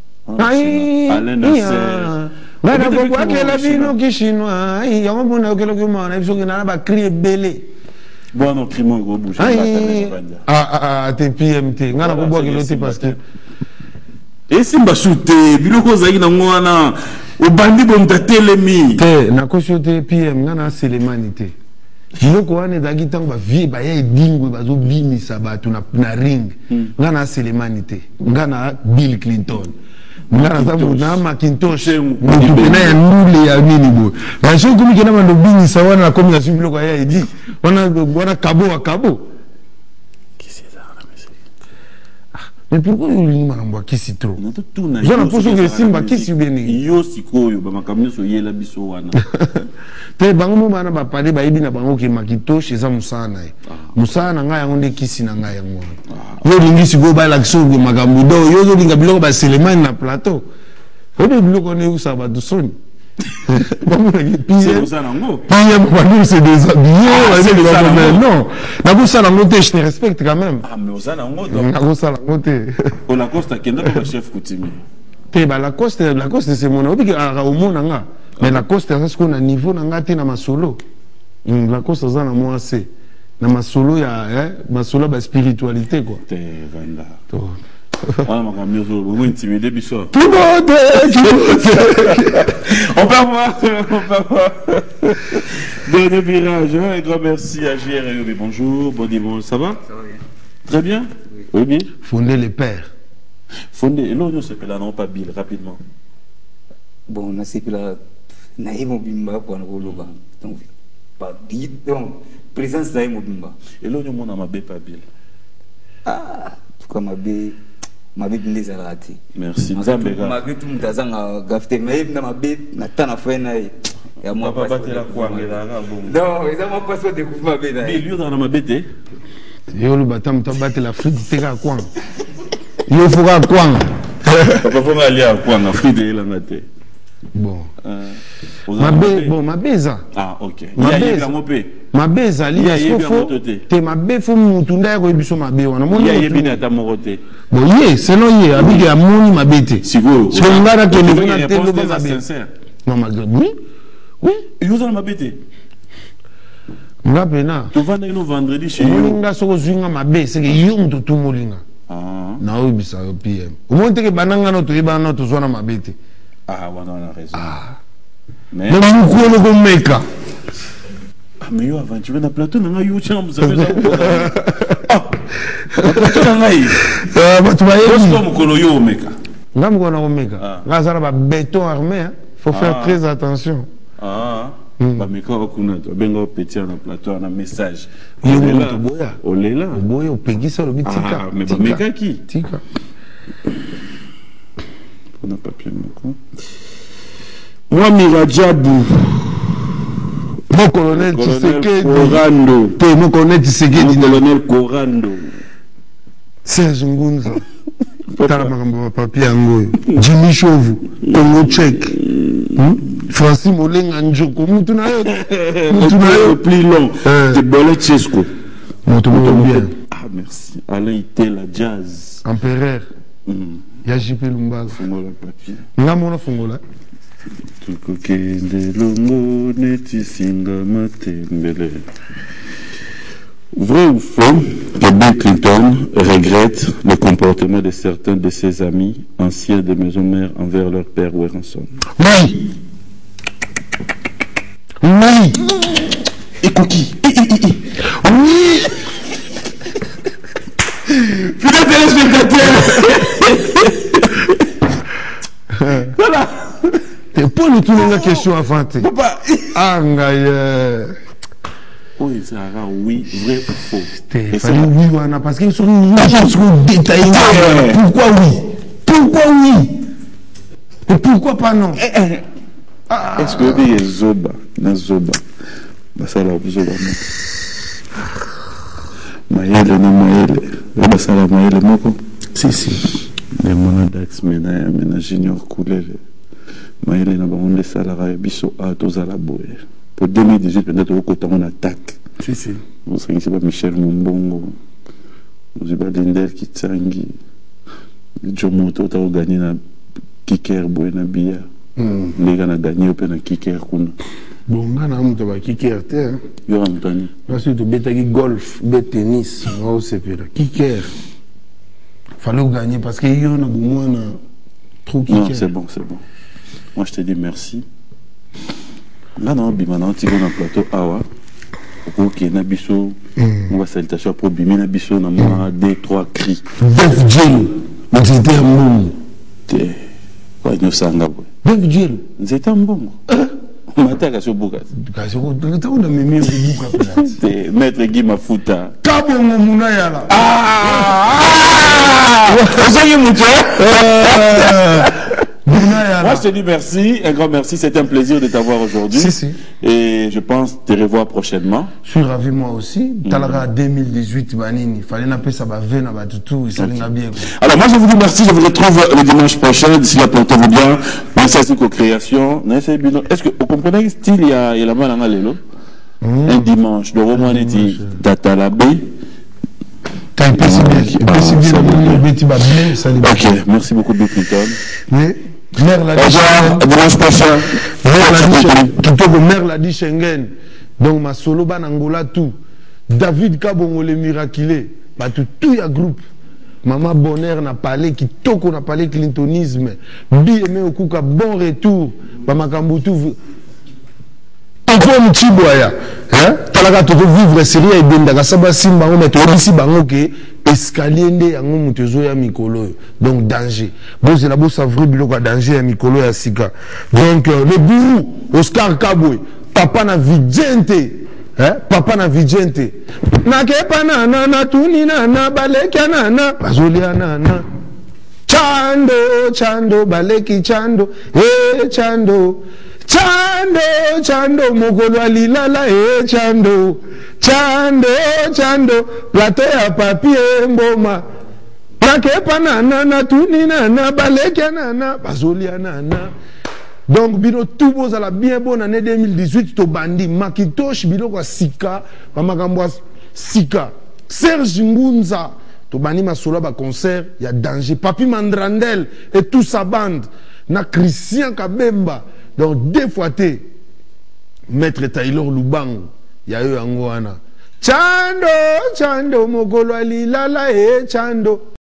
Alain Nasser. Bana kwa kela bino kishinois yango bona okelo ke mona biso ngana ba crier belé bon non crimo go bouger te PMT ngana ko bwa kelo te parce que et simba shoote biloko zaki na ngwana obandi bomta telemi te na ko shote PM ngana selemanité biloko wana zaki tango ba vie ba ye dingo ba zo bimisa bato na ring ngana selemanité ngana Bill Clinton ngana sabu na Macintosh mutupena ya nule ya nini bo na sho kumi kena mando bini sawa na komi na sibilo kwa ya edi wana kabo kisi za na mesi mais pourquoi il y a un kisi trop je na poso que simba kisi beni yo sikoyo ba makamyo so yela biso wana te bango bana ba pale ba ibi na bango ke Macintosh eza musana musana nga yango nde kisi na nga yango yo lingisi go ba la kisogo makambo do yo linga biloko ba Selemani na plateau obe biloko ne usaba du soni bon c'est ça nango c'est déshabillé non na ça nango te je te respecte quand même mais ça nango donc na ça nango te on a costa kenda ba chef coutumier te ba la coste c'est mon obi ka au monde nga mais la coste c'est ce qu'on a niveau nga te na masolo la coste ça na moi c'est na masolo ya masolo ba spiritualité quoi te vanda to on va mieux intimider biso tout on peut voir dernier virage un grand merci à JR. Bonjour, bon dimanche, ça va bien très bien oui bien fonder les pères fonder l'autre s'appelle non pas Bill rapidement bon on a c'est là naïmo bimba pour nous loba donc pas dit donc présence naïmo bimba et l'autre mon ama be pas Bill tout comme ma bête n'est pas ratée. Merci. Ma bête tout le monde a gafté mais ma bête n'a pas fait na ya moi pas battre la quoi non ils ont pas soit découvrir ma bête mais lui dans ma bête yo le batam ta battre la frite te ka quoi yo faut ka quoi papa faut aller à quoi na frite la maté bon ma beza ok ma beza li faut te ma be faut mutunda ya ko biso ma be wana mon ya yebi na ta morote bon ye selon ye abiki ya moni ma bete siko ngara ke le na telo ma be non ma oui yo za ma bete ngapena tu vendre no vendredi chez yo molinga soko zwinga ma be c'est que yo mutu tu molinga Na obisa yo PM. Omonte ke bananga no toyeba no tozwana mabete. Ah, on a raison. Mais mukolo ko meka. Ah, mais yo aventure na plateau na yo tshana muzabeza. Ah. Plateau na ngai. Ba tubaye. Kosto mukolo yo meka. Ngam ko na ko meka. Ngazala ba béton armé, hein. Faut faire très attention. Ah. Ba meka okuna to bengo petit na plateau na message. Olela. Boya opegisa lo bitika. Ah, mais ba meka qui? Tika. On a papier moko. Moi Miradiabou. Mon colonel Tshisekedi Korando. Mon colonel Tshisekedi colonel Korando. Serge Ngunza. Tala makambo papier ngoyo. Jimmy Chovu. Congo Tchèque. Francis Molenga Njoko. Mutu na yo plus long. De Bolechesco. Mutu bien. Ah merci. Alain Itela Jazz. Empereur. Ya JP Lumbago. Fongola papier. Ngamona fongola. Tukokende longo neti singa matembele. Vrai ou faux que Bill Clinton regrette le comportement de certains de ses amis anciens de maison mère envers leur père Werenson? Oui. Oui. Et Cookie. Oui. Fidèles téléspectateurs. Voilà. T'es pas le tout la question à fenter. Papa. Ah, oui, ça a oui, vrai ou faux. Il fallait oui ou non, parce qu'ils sont détaillés. Pourquoi oui? Pourquoi oui? Et pourquoi pas non? Est-ce que vous avez Zoba? Zoba. Ça là, Zoba. Maëlle, non Maëlle. Ça là, Maëlle, moko. Si. Les monodax, mena junior coulé. Maëlle, n'a pas de salaire, biso à tous à la boue. Pour 2018, peut-être au côté on attaque. Si. Vous savez que c'est pas Michel Mumbongo. Vous avez pas Linder Kitsangi. Jomoto, tu as gagné na Kiker Boena Bia. Les gars ont gagné au Pena Kiker Kuna. Bon, on a un peu de Kiker, hein. Yo Antoni. Parce que tu as golf, tennis, on sait pas. Kiker. Fallait gagner parce que yo na beaucoup trop Kiker. Non, c'est bon. Moi, je te dis merci. Là, non, bimana, tu vas dans le plateau, awa. Ok, nabiso, on va salutation pour bimina nabiso, na moi, 2-3 cris. Def Djel, c'était un bon. T'es, quoi, nous sanga, boy. Def Djel, c'était un bon. On m'attaque à ce bouquet. On a mis un bouquet. Maître Guy Mafuta. Kabo Mounayala. Vous avez mon Moi, je te dis merci, un grand merci. C'était un plaisir de t'avoir aujourd'hui. Si. Et je pense te revoir prochainement. Je suis ravi, moi aussi. Talaga 2018, il fallait n'appeler ça Bavena, tout, ça allait bien. Alors, moi, je vous dis merci. Je vous retrouve le dimanche prochain. D'ici là, portez-vous bien. Merci à ces co-créations. Est-ce que vous comprenez le style, il y a la main dans l'élo? Un dimanche, le roman est dit Datalabé. Ok, merci beaucoup, Bill Clinton. Mère l'a dit Mère l'a dit Schengen. Donc ma solo ban Angola tout. David Kabongo le miraculé. Bah tout y a groupe. Maman Bonheur n'a parlé qui toko n'a parlé clintonisme. Bi aimé au kuka bon retour. Bah ma kambutu. Encore Mchiboya. Hein? Talaka to vivre série et bendaka saba simba on met ici bango ke escalier nde yango mutezo ya mikolo. Donc danger. Bon c'est la bosse vrai biloko danger ya mikolo ya sika. Donc le bourreau Oscar Kabwe, papa na vigente. Hein? Papa na vigente. Na kepa na tuni na baleka na bazolia na. Chando baleki chando. Chando mokolo alilala chando plateau ya papier mboma nakepa na tuni na baleka na bazolia na. Donc bino tout beau à la bien bonne année 2018 to bandi makitosh biloko sika makambo sika Serge Ngunza to bandi masolo ba concert ya danger Papi Mandrandel et toute sa bande na Christian Kabemba. Donc, deux fois, Maître Taylor Lubango, il y a eu un Chando, mokolo alilala chando.